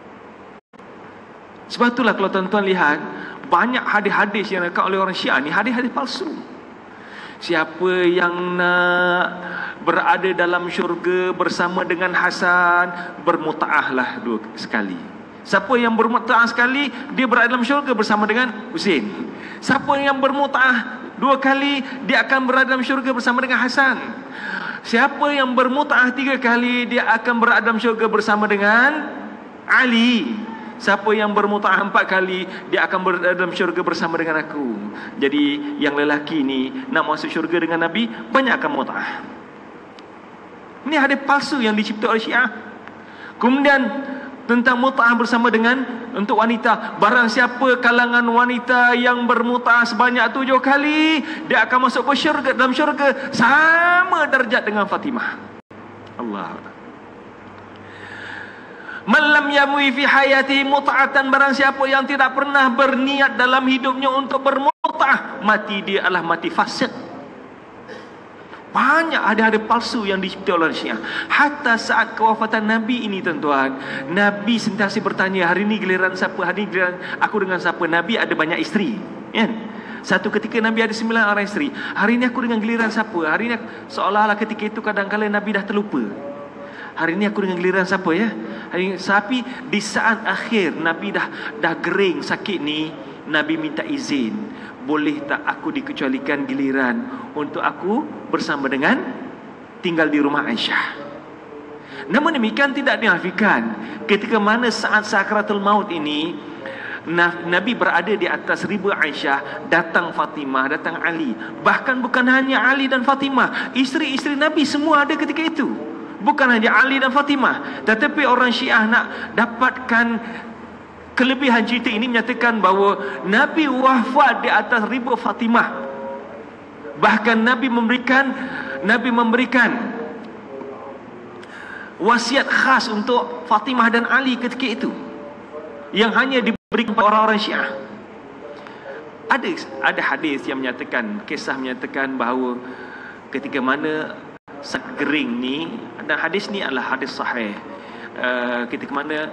Sebab itulah kalau tuan-tuan lihat, banyak hadis-hadis yang dilakukan oleh orang Syiah ni hadis-hadis palsu. Siapa yang nak berada dalam syurga bersama dengan Hasan, bermuta'ahlah 2 sekali. Siapa yang bermuta'ah sekali, dia berada dalam syurga bersama dengan Husain. Siapa yang bermuta'ah 2 kali, dia akan berada dalam syurga bersama dengan Hasan. Siapa yang bermuta'ah 3 kali, dia akan berada dalam syurga bersama dengan Ali. Siapa yang bermuta'ah 4 kali, dia akan berada dalam syurga bersama dengan aku. Jadi yang lelaki ni nak masuk syurga dengan Nabi, banyakkan muta'ah. Ini hadis palsu yang dicipta oleh Syiah. Kemudian tentang muta'ah bersama dengan untuk wanita, barang siapa kalangan wanita yang bermuta'ah sebanyak 7 kali, dia akan masuk ke syurga, dalam syurga sama darjat dengan Fatimah. Allah. Man lam yamwi fi hayati mut'atan, barang siapa yang tidak pernah berniat dalam hidupnya untuk bermut'ah, mati dia adalah mati fasik. Banyak ada palsu yang dicipta oleh Syiah. Hatta saat kewafatan Nabi ini, tuan-tuan, Nabi sentiasa bertanya, hari ini giliran siapa, hari ini giliran aku dengan siapa. Nabi ada banyak isteri, kan? Satu ketika Nabi ada 9 orang isteri. Hari ini aku dengan giliran siapa? Hari ini seolah-olah ketika itu kadang-kadang Nabi dah terlupa. Hari ini aku dengan giliran siapa ya? Hari ini, tapi di saat akhir Nabi dah gering sakit ni, Nabi minta izin, boleh tak aku dikecualikan giliran untuk aku bersama dengan tinggal di rumah Aisyah. Namun demikian tidak dinafikan ketika mana saat sakaratul maut ini Nabi berada di atas riba Aisyah, datang Fatimah, datang Ali. Bahkan bukan hanya Ali dan Fatimah, isteri-isteri Nabi semua ada ketika itu. Bukan hanya Ali dan Fatimah, tetapi orang Syiah nak dapatkan kelebihan cerita ini menyatakan bahawa Nabi wafat di atas riba Fatimah. Bahkan Nabi memberikan wasiat khas untuk Fatimah dan Ali ketika itu, yang hanya diberikan kepada orang-orang Syiah. Ada hadis yang menyatakan, kisah menyatakan bahawa ketika mana saat gering ni, dan hadis ni adalah hadis sahih, ketika mana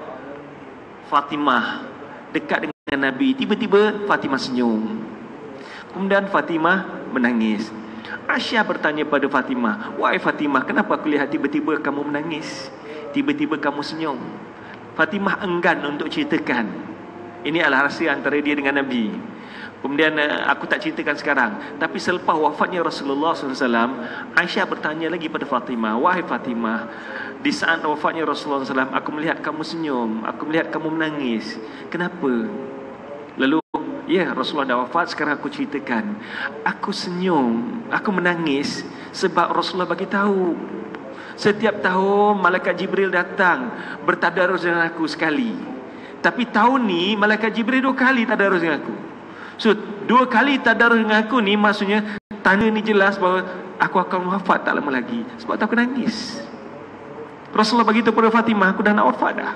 Fatimah dekat dengan Nabi, tiba-tiba Fatimah senyum, kemudian Fatimah menangis. Aisyah bertanya pada Fatimah, "Wahai Fatimah, kenapa aku lihat tiba-tiba kamu menangis, tiba-tiba kamu senyum?" Fatimah enggan untuk ceritakan. Ini adalah rahsia antara dia dengan Nabi. Kemudian aku tak ceritakan sekarang. Tapi selepas wafatnya Rasulullah SAW, Aisyah bertanya lagi pada Fatimah, "Wahai Fatimah, di saat wafatnya Rasulullah SAW, aku melihat kamu senyum, aku melihat kamu menangis. Kenapa?" Lalu, "Ya, Rasulullah dah wafat, sekarang aku ceritakan. Aku senyum, aku menangis sebab Rasulullah bagi tahu setiap tahun Malaikat Jibril datang bertadarus dengan aku sekali. Tapi tahun ni Malaikat Jibril 2 kali tadarus dengan aku. So 2 kali tadarus dengan aku ni maksudnya tanda ni jelas bahawa aku akan wafat tak lama lagi. Sebab tu aku nangis." Rasulullah beritahu pada Fatimah, "Aku dah nak wafat dah."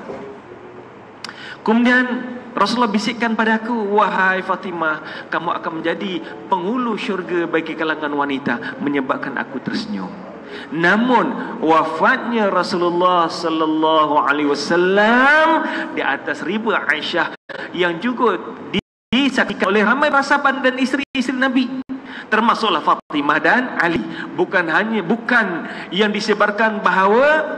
Kemudian Rasulullah bisikkan pada aku, "Wahai Fatimah, kamu akan menjadi penghulu syurga bagi kalangan wanita," menyebabkan aku tersenyum. Namun wafatnya Rasulullah sallallahu alaihi wasallam di atas riba Aisyah yang juga disaksikan oleh ramai sahabat dan isteri-isteri Nabi, termasuklah Fatimah dan Ali. Bukan yang disebarkan bahawa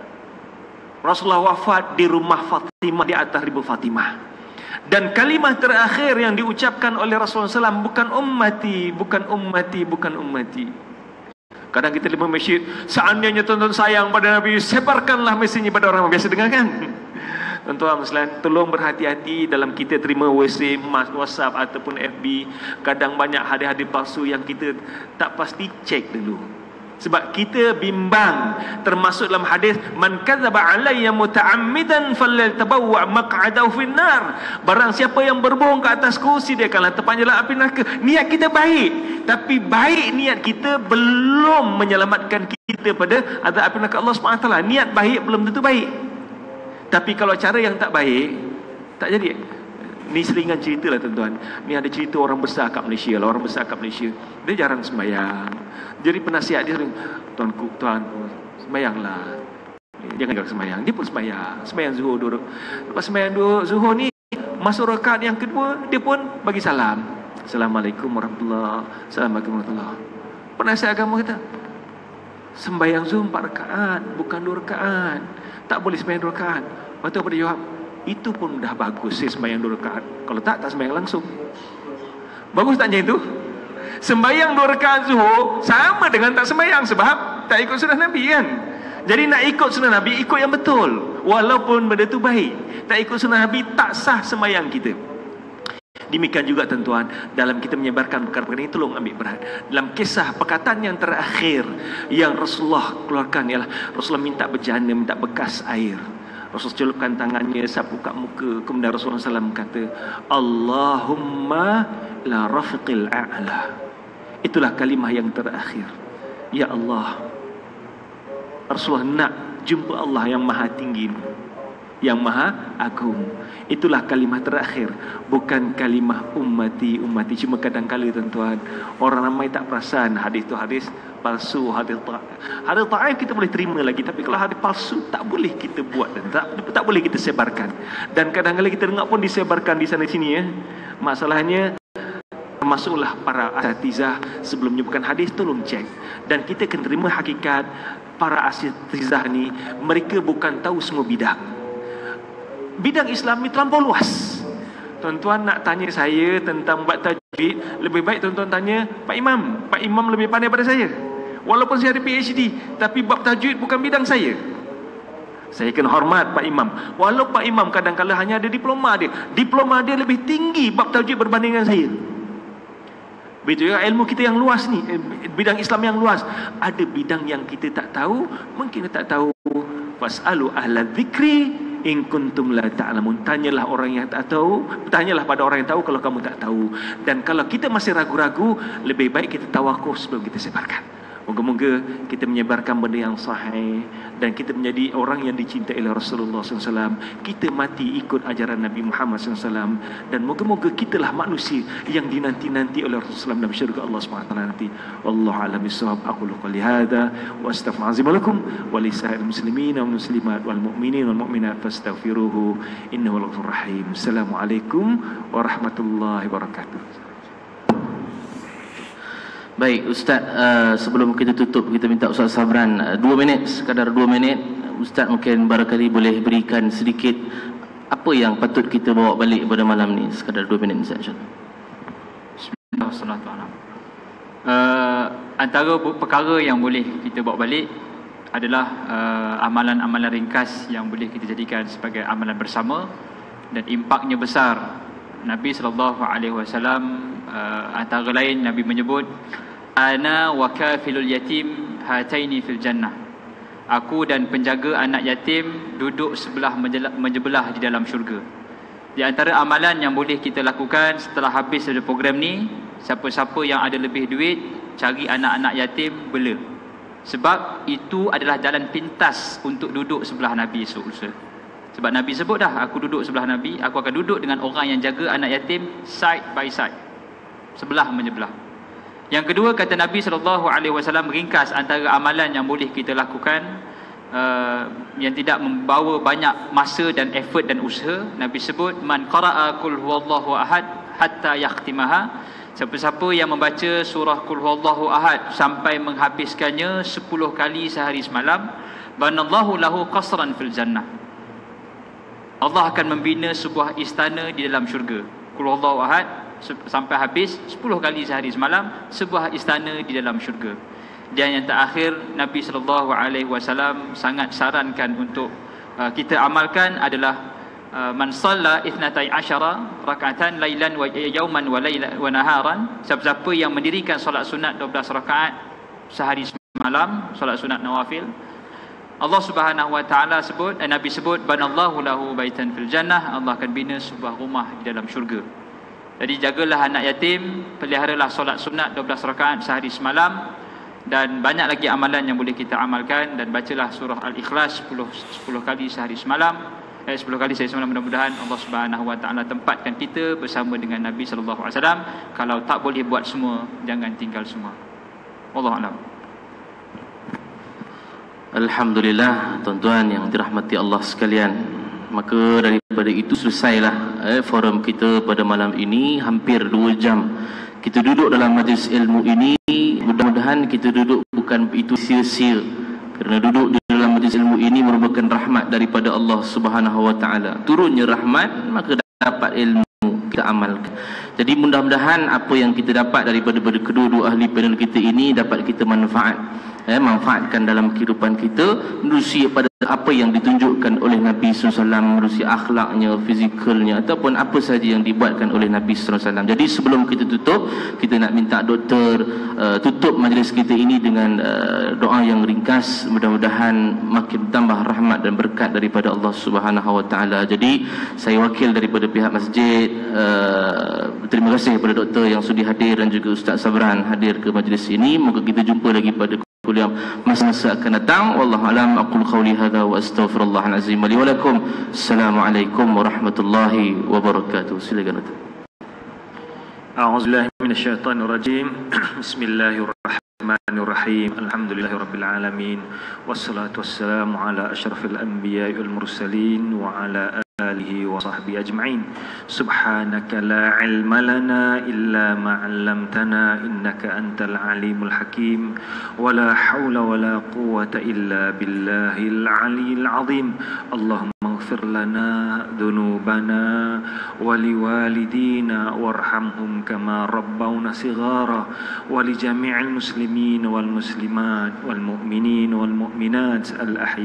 Rasulullah wafat di rumah Fatimah, di atas riba Fatimah. Dan kalimah terakhir yang diucapkan oleh Rasulullah SAW, "Bukan ummati, bukan ummati, bukan ummati." Kadang kita di masjid, seandainya tuan-tuan sayang pada Nabi, sebarkanlah mesejnya pada orang. Biasa dengar kan? Tuan-tuan sekalian, tolong berhati-hati dalam kita terima WhatsApp ataupun FB. Kadang banyak hadis-hadis palsu yang kita tak pasti cek dulu. Sebab kita bimbang. Termasuk dalam hadis, "Man kadzaba alayya muta'ammidan falyatabawwa maq'adahu finnar." Barang siapa yang berbohong ke atasku, sediakanlah tempatnya dalam api neraka. Niat kita baik, tapi baik niat kita belum menyelamatkan kita pada azab api neraka Allah SWT. Niat baik belum tentu baik. Tapi kalau cara yang tak baik, tak jadi. Ni seringan cerita lah tuan-tuan. Ni ada cerita orang besar kat Malaysia lah. Orang besar kat Malaysia, dia jarang sembahyang. Jadi penasihat dia sering, tuan sembahyanglah, jangan gak sembahyang. Dia pun sembahyang zuhur dulu. Lepas sembahyang zuhur ni, masuk rakaat yang kedua, dia pun bagi salam, "Assalamualaikum warahmatullahi wabarakatuh." Assalamualaikum warahmatullahi wabarakatuh. Penasihat agama kata, sembahyang zuhur 4 rakaat, bukan 2 rakaat. Tak boleh sembahyang 2 rakaat. Lepas tu apa dia jawab? "Itu pun dah bagus saya sembahyang 2 rakaat. Kalau tak sembahyang langsung." Bagus tak macam itu? Sembahyang 2 rakaat zuhur sama dengan tak sembahyang, sebab tak ikut sunnah Nabi kan. Jadi nak ikut sunnah Nabi, ikut yang betul. Walaupun benda tu baik, tak ikut sunnah Nabi, tak sah sembahyang kita. Demikian juga tuan-tuan, dalam kita menyebarkan perkara-perkara ini, tolong ambil berat. Dalam kisah perkataan yang terakhir yang Rasulullah keluarkan ialah Rasulullah minta bejana, minta bekas air. Rasul celupkan tangannya, sapu kat muka. Kemudian Rasulullah SAW kata, "Allahumma la rafiqil a'la." Itulah kalimah yang terakhir. Ya Allah, Rasulullah nak jumpa Allah yang maha tinggi, yang maha agung. Itulah kalimah terakhir, bukan kalimah ummati, ummati. Cuma kadang-kadang tuan-tuan, orang ramai tak perasan hadis itu hadis palsu, hadis dhaif kita boleh terima lagi, tapi kalau hadis palsu tak boleh kita buat dan tak boleh kita sebarkan. Dan kadang-kadang kita dengar pun disebarkan di sana sini ya. Masalahnya termasuklah para asatizah sebelum menyebutkan hadis, tolong cek. Dan kita kena terima hakikat para asatizah ni, mereka bukan tahu semua bidang. Bidang Islam ni terlampau luas. Tuan-tuan nak tanya saya tentang bab tajwid, lebih baik tuan-tuan tanya Pak Imam. Pak Imam lebih pandai pada saya. Walaupun saya ada PhD, tapi bab tajwid bukan bidang saya. Saya kena hormat Pak Imam. Walau Pak Imam kadang-kadang hanya ada diploma dia. Diploma dia lebih tinggi bab tajwid berbanding dengan saya. Begitu ya, ilmu kita yang luas ni, bidang Islam yang luas. Ada bidang yang kita tak tahu, mungkin kita tak tahu. Fas'alu ahla dzikri in kuntum la ta'lamun. Tanyalah orang yang tak tahu, tanyalah pada orang yang tahu kalau kamu tak tahu. Dan kalau kita masih ragu-ragu, lebih baik kita tawakuf sebelum kita sebarkan. Moga-moga kita menyebarkan benda yang sahih dan kita menjadi orang yang dicintai oleh Rasulullah SAW. Kita mati ikut ajaran Nabi Muhammad SAW. Dan moga-moga kitalah manusia yang dinanti-nanti oleh Rasulullah SAW dalam syurga Allah SWT nanti. Wallahu a'lam bishawab. Aqulu qouli hadza wa astaghfirullaha lakum wa lisa'il muslimin wal muslimat wal mu'minin wal mu'minat fastaghfiruhu innahu ghafurur rahim. Assalamualaikum warahmatullahi wabarakatuh. Baik Ustaz, sebelum kita tutup, kita minta Ustaz Sabran 2 minit, sekadar 2 minit. Ustaz mungkin barangkali boleh berikan sedikit apa yang patut kita bawa balik pada malam ni, sekadar 2 minit Ustaz. Bismillahirrahmanirrahim. Antara perkara yang boleh kita bawa balik adalah amalan-amalan ringkas yang boleh kita jadikan sebagai amalan bersama dan impaknya besar. Nabi SAW antara lain Nabi menyebut, ana wa kafilul yatim hataini fil jannah. Aku dan penjaga anak yatim duduk sebelah menyebelah di dalam syurga. Di antara amalan yang boleh kita lakukan setelah habis dari program ni, siapa-siapa yang ada lebih duit, cari anak-anak yatim, bela. Sebab itu adalah jalan pintas untuk duduk sebelah Nabi esok lusa. Sebab Nabi sebut dah, aku duduk sebelah Nabi, aku akan duduk dengan orang yang jaga anak yatim side by side, sebelah menyebelah. Yang kedua, kata Nabi SAW, ringkas antara amalan yang boleh kita lakukan yang tidak membawa banyak masa dan effort dan usaha. Nabi sebut, man qara'a qul huwallahu ahad hatta yakhtimaha. Siapa-siapa yang membaca surah qul huwallahu ahad sampai menghabiskannya 10 kali sehari semalam, banallahu lahu qasran fil jannah. Allah akan membina sebuah istana di dalam syurga. Qul huwallahu ahad sampai habis 10 kali sehari semalam, sebuah istana di dalam syurga. Dan yang terakhir, Nabi SAW sangat sarankan untuk kita amalkan adalah man shalla 12 rak'atan lailan wa yawman wa naharan. Siapa-siapa yang mendirikan solat sunat 12 rakaat sehari semalam, solat sunat nawafil, Allah Subhanahu wa taala sebut, Nabi sebut, banallahu lahu baitan fil jannah. Allah akan bina sebuah rumah di dalam syurga. Jadi jagalah anak yatim, peliharalah solat sunat 12 rakaat sehari semalam, dan banyak lagi amalan yang boleh kita amalkan. Dan bacalah surah Al-Ikhlas 10 kali sehari semalam, 10 kali sehari semalam. Mudah-mudahan Allah Subhanahu wa taala tempatkan kita bersama dengan Nabi sallallahu alaihi wasallam. Kalau tak boleh buat semua, jangan tinggal semua. Wallahu a'lam. Alhamdulillah, tuan-tuan yang dirahmati Allah sekalian. Maka daripada itu selesailah forum kita pada malam ini. Hampir 2 jam kita duduk dalam majlis ilmu ini. Mudah-mudahan kita duduk bukan itu sia-sia, kerana duduk di dalam majlis ilmu ini merupakan rahmat daripada Allah Subhanahu wa taala. Turunnya rahmat, maka dapat ilmu kita amalkan. Jadi mudah-mudahan apa yang kita dapat daripada kedua-dua ahli panel kita ini dapat kita manfaatkan dalam kehidupan kita, menerusi pada apa yang ditunjukkan oleh Nabi SAW, menerusi akhlaknya, fizikalnya, ataupun apa saja yang dibuatkan oleh Nabi SAW. Jadi sebelum kita tutup, kita nak minta doktor tutup majlis kita ini dengan doa yang ringkas. Mudah-mudahan makin tambah rahmat dan berkat daripada Allah Subhanahu wa taala. Jadi saya wakil daripada pihak masjid, terima kasih kepada doktor yang sudi hadir dan juga Ustaz Sabran hadir ke majlis ini. Moga kita jumpa lagi pada kuliah masa-masa akan datang. Wallahu a'lam. Aqul qawli hadza wa astaghfirullahal azim li wa lakum. Assalamualaikum warahmatullahi wabarakatuh. Silakan Ustaz. A'udzubillahi minasyaitonir rajim. Bismillahirrahmanirrahim. Alhamdulillahirabbil alamin. Wassalatu wassalamu ala asyrafil anbiya'i wal mursalin wa ala alihi wa sahbihi ajma'in. Subhanaka la ilma lana illa ma 'allamtana innaka antal alimul hakim. Wa la haula wa la quwwata illa billahil aliyyil azim. Allahumma ighfir lana dhunubana wa liwalidina warhamhum kama rabbawna shighara wa li jami'il muslimin wal muslimat wal mu'minin wal mu'minat al ahya'i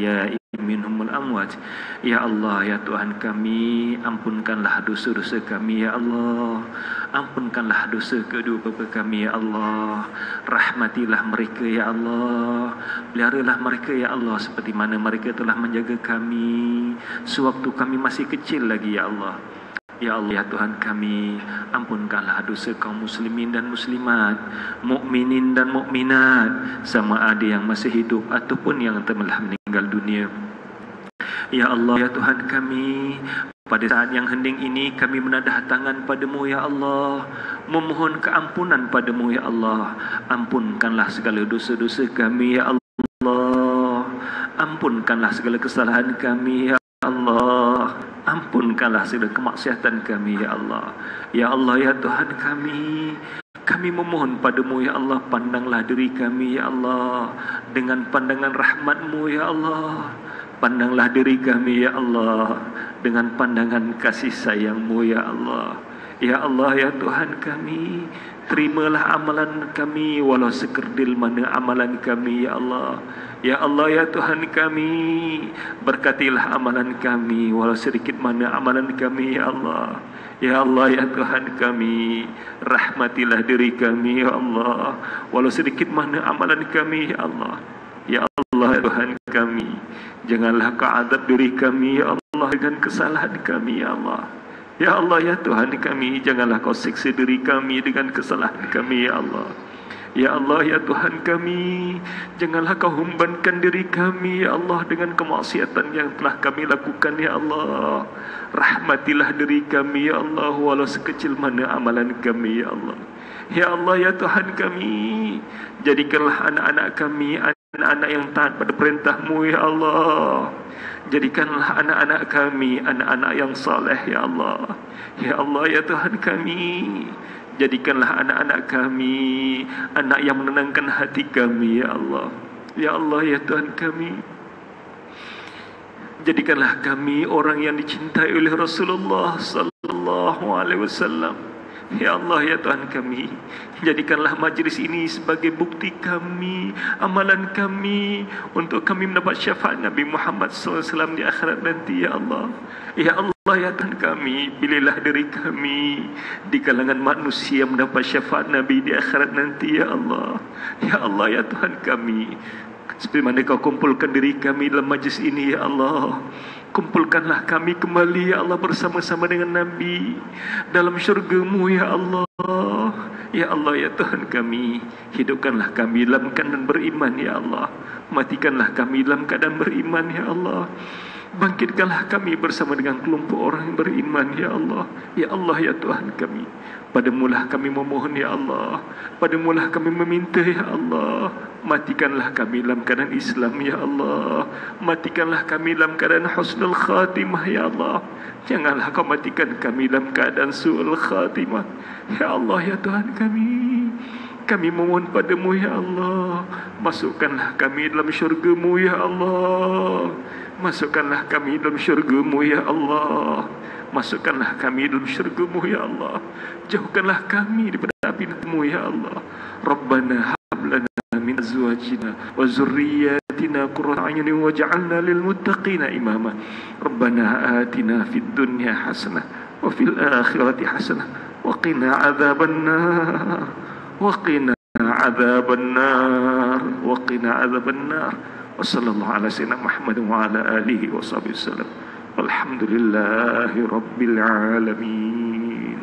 minhumul amwat. Ya Allah, ya Tuhan kami, ampunkanlah dosa-dosa kami ya Allah. Ampunkanlah dosa kedua bapa kami ya Allah. Rahmatilah mereka ya Allah. Peliharalah mereka ya Allah seperti mana mereka telah menjaga kami sewaktu kami masih kecil lagi ya Allah. Ya Allah, ya Tuhan kami, ampunkanlah dosa kaum muslimin dan muslimat, mukminin dan mukminat, sama ada yang masih hidup ataupun yang telah meninggal dunia. Ya Allah, ya Tuhan kami, pada saat yang hening ini kami menadah tangan padamu ya Allah, memohon keampunan padamu ya Allah. Ampunkanlah segala dosa-dosa kami ya Allah. Ampunkanlah segala kesalahan kami ya Allah. Ampunkanlah segala kemaksiatan kami ya Allah. Ya Allah, ya Tuhan kami memohon padamu ya Allah, pandanglah diri kami ya Allah dengan pandangan rahmat-Mu ya Allah. Pandanglah diri kami ya Allah dengan pandangan kasih sayang-Mu ya Allah. Ya Allah, ya Tuhan kami, terimalah amalan kami walau sekerdil mana amalan kami ya Allah. Ya Allah, ya Tuhan kami, berkatilah amalan kami walau sedikit mana amalan kami ya Allah. Ya Allah, ya Tuhan kami, rahmatilah diri kami ya Allah walau sedikit mana amalan kami ya Allah. Ya Allah, ya Tuhan kami, janganlah Kau azab diri kami ya Allah dengan kesalahan kami ya Allah. Ya Allah, ya Tuhan kami, janganlah Kau siksa diri kami dengan kesalahan kami ya Allah. Ya Allah, ya Tuhan kami, janganlah Kau humbankan diri kami ya Allah dengan kemaksiatan yang telah kami lakukan ya Allah. Rahmatilah diri kami ya Allah walau sekecil mana amalan kami ya Allah. Ya Allah, ya Tuhan kami, jadikanlah anak-anak kami anak-anak yang taat pada perintah-Mu ya Allah. Jadikanlah anak-anak kami anak-anak yang saleh ya Allah. Ya Allah, ya Tuhan kami, jadikanlah anak-anak kami anak yang menenangkan hati kami ya Allah. Ya Allah, ya Tuhan kami, jadikanlah kami orang yang dicintai oleh Rasulullah sallallahu alaihi wasallam. Ya Allah, ya Tuhan kami, jadikanlah majlis ini sebagai bukti kami, amalan kami untuk kami mendapat syafaat Nabi Muhammad SAW di akhirat nanti ya Allah. Ya Allah, ya Tuhan kami, pilihlah diri kami di kalangan manusia mendapat syafaat Nabi di akhirat nanti ya Allah. Ya Allah, ya Tuhan kami, seperti mana Kau kumpulkan diri kami dalam majlis ini ya Allah, kumpulkanlah kami kembali ya Allah bersama-sama dengan Nabi dalam syurga-Mu ya Allah. Ya Allah, ya Tuhan kami, hidupkanlah kami dalam keadaan beriman ya Allah. Matikanlah kami dalam keadaan beriman ya Allah. Bangkitkanlah kami bersama dengan kelompok orang yang beriman ya Allah. Ya Allah, ya Tuhan kami, padamu-lah kami memohon ya Allah, padamu-lah kami meminta ya Allah. Matikanlah kami dalam keadaan Islam ya Allah. Matikanlah kami dalam keadaan husnul khatimah ya Allah. Janganlah Kau matikan kami dalam keadaan su'ul khatimah. Ya Allah, ya Tuhan kami memohon padamu ya Allah, masukkanlah kami dalam syurga-Mu ya Allah. Masukkanlah kami dalam syurga-Mu ya Allah. Masukkanlah kami dalam syurga-Mu ya Allah. Jauhkanlah kami daripada api neraka-Mu ya Allah. Rabbana hab lana min azwajina wa zurriyyatina qurrata a'yunin waj'alna lil muttaqina imama. Rabbana atina fid dunya hasanah wa fil akhirati hasanah wa qina adzabannar. Wa qina adzabannar. Wa qina adzabannar. Wa sallallahu ala sayyidina Muhammad wa ala alihi wa sahbihi wasallam. Walhamdulillahi rabbil alamin.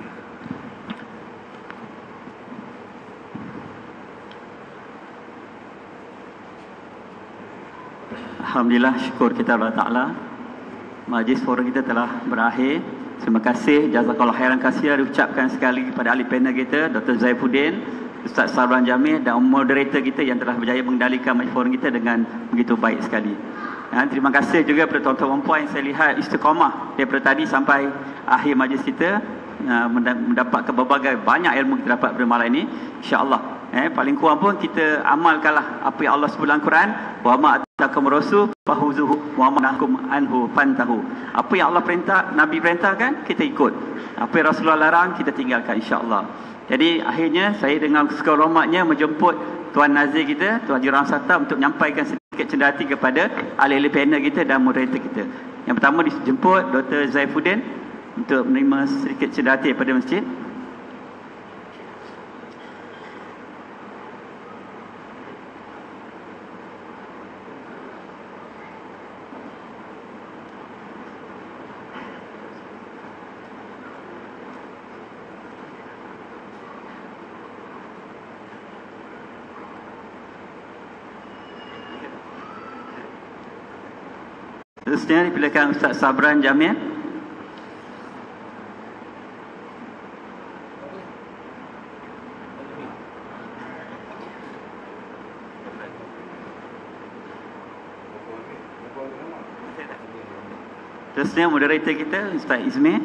Alhamdulillah, syukur kita kepada Ta'ala. Majlis forum kita telah berakhir. Terima kasih, jazakallah khairan katsira diucapkan sekali kepada ahli panel kita, Dr. Zaifuddin, Ustaz Sarwan Jamil dan moderator kita yang telah berjaya mengendalikan majlis forum kita dengan begitu baik sekali. Dan terima kasih juga kepada tuan-tuan dan puan yang saya lihat istiqamah daripada tadi sampai akhir majlis kita, mendapatkan berbagai banyak ilmu kita dapat pada malam ini, insya-Allah. Paling kurang pun kita amalkanlah apa yang Allah sebut dalam Quran, wa ma atakum rasul fahuzuhu wa ma nahakum anhu fantahu. Apa yang Allah perintah, Nabi perintahkan, kita ikut. Apa yang Rasulullah larang, kita tinggalkan, insya-Allah. Jadi akhirnya saya dengan segala hormatnya menjemput Tuan Nazir kita, Tuan Haji Ramsata untuk menyampaikan sedikit cenderati kepada ahli-ahli panel kita dan moderator kita. Yang pertama dijemput Dr. Zaifuddin untuk menerima sedikit cenderati daripada masjid. Seterusnya dipersilakan Ustaz Sabran Jamil. Seterusnya moderator kita Ustaz Izmir.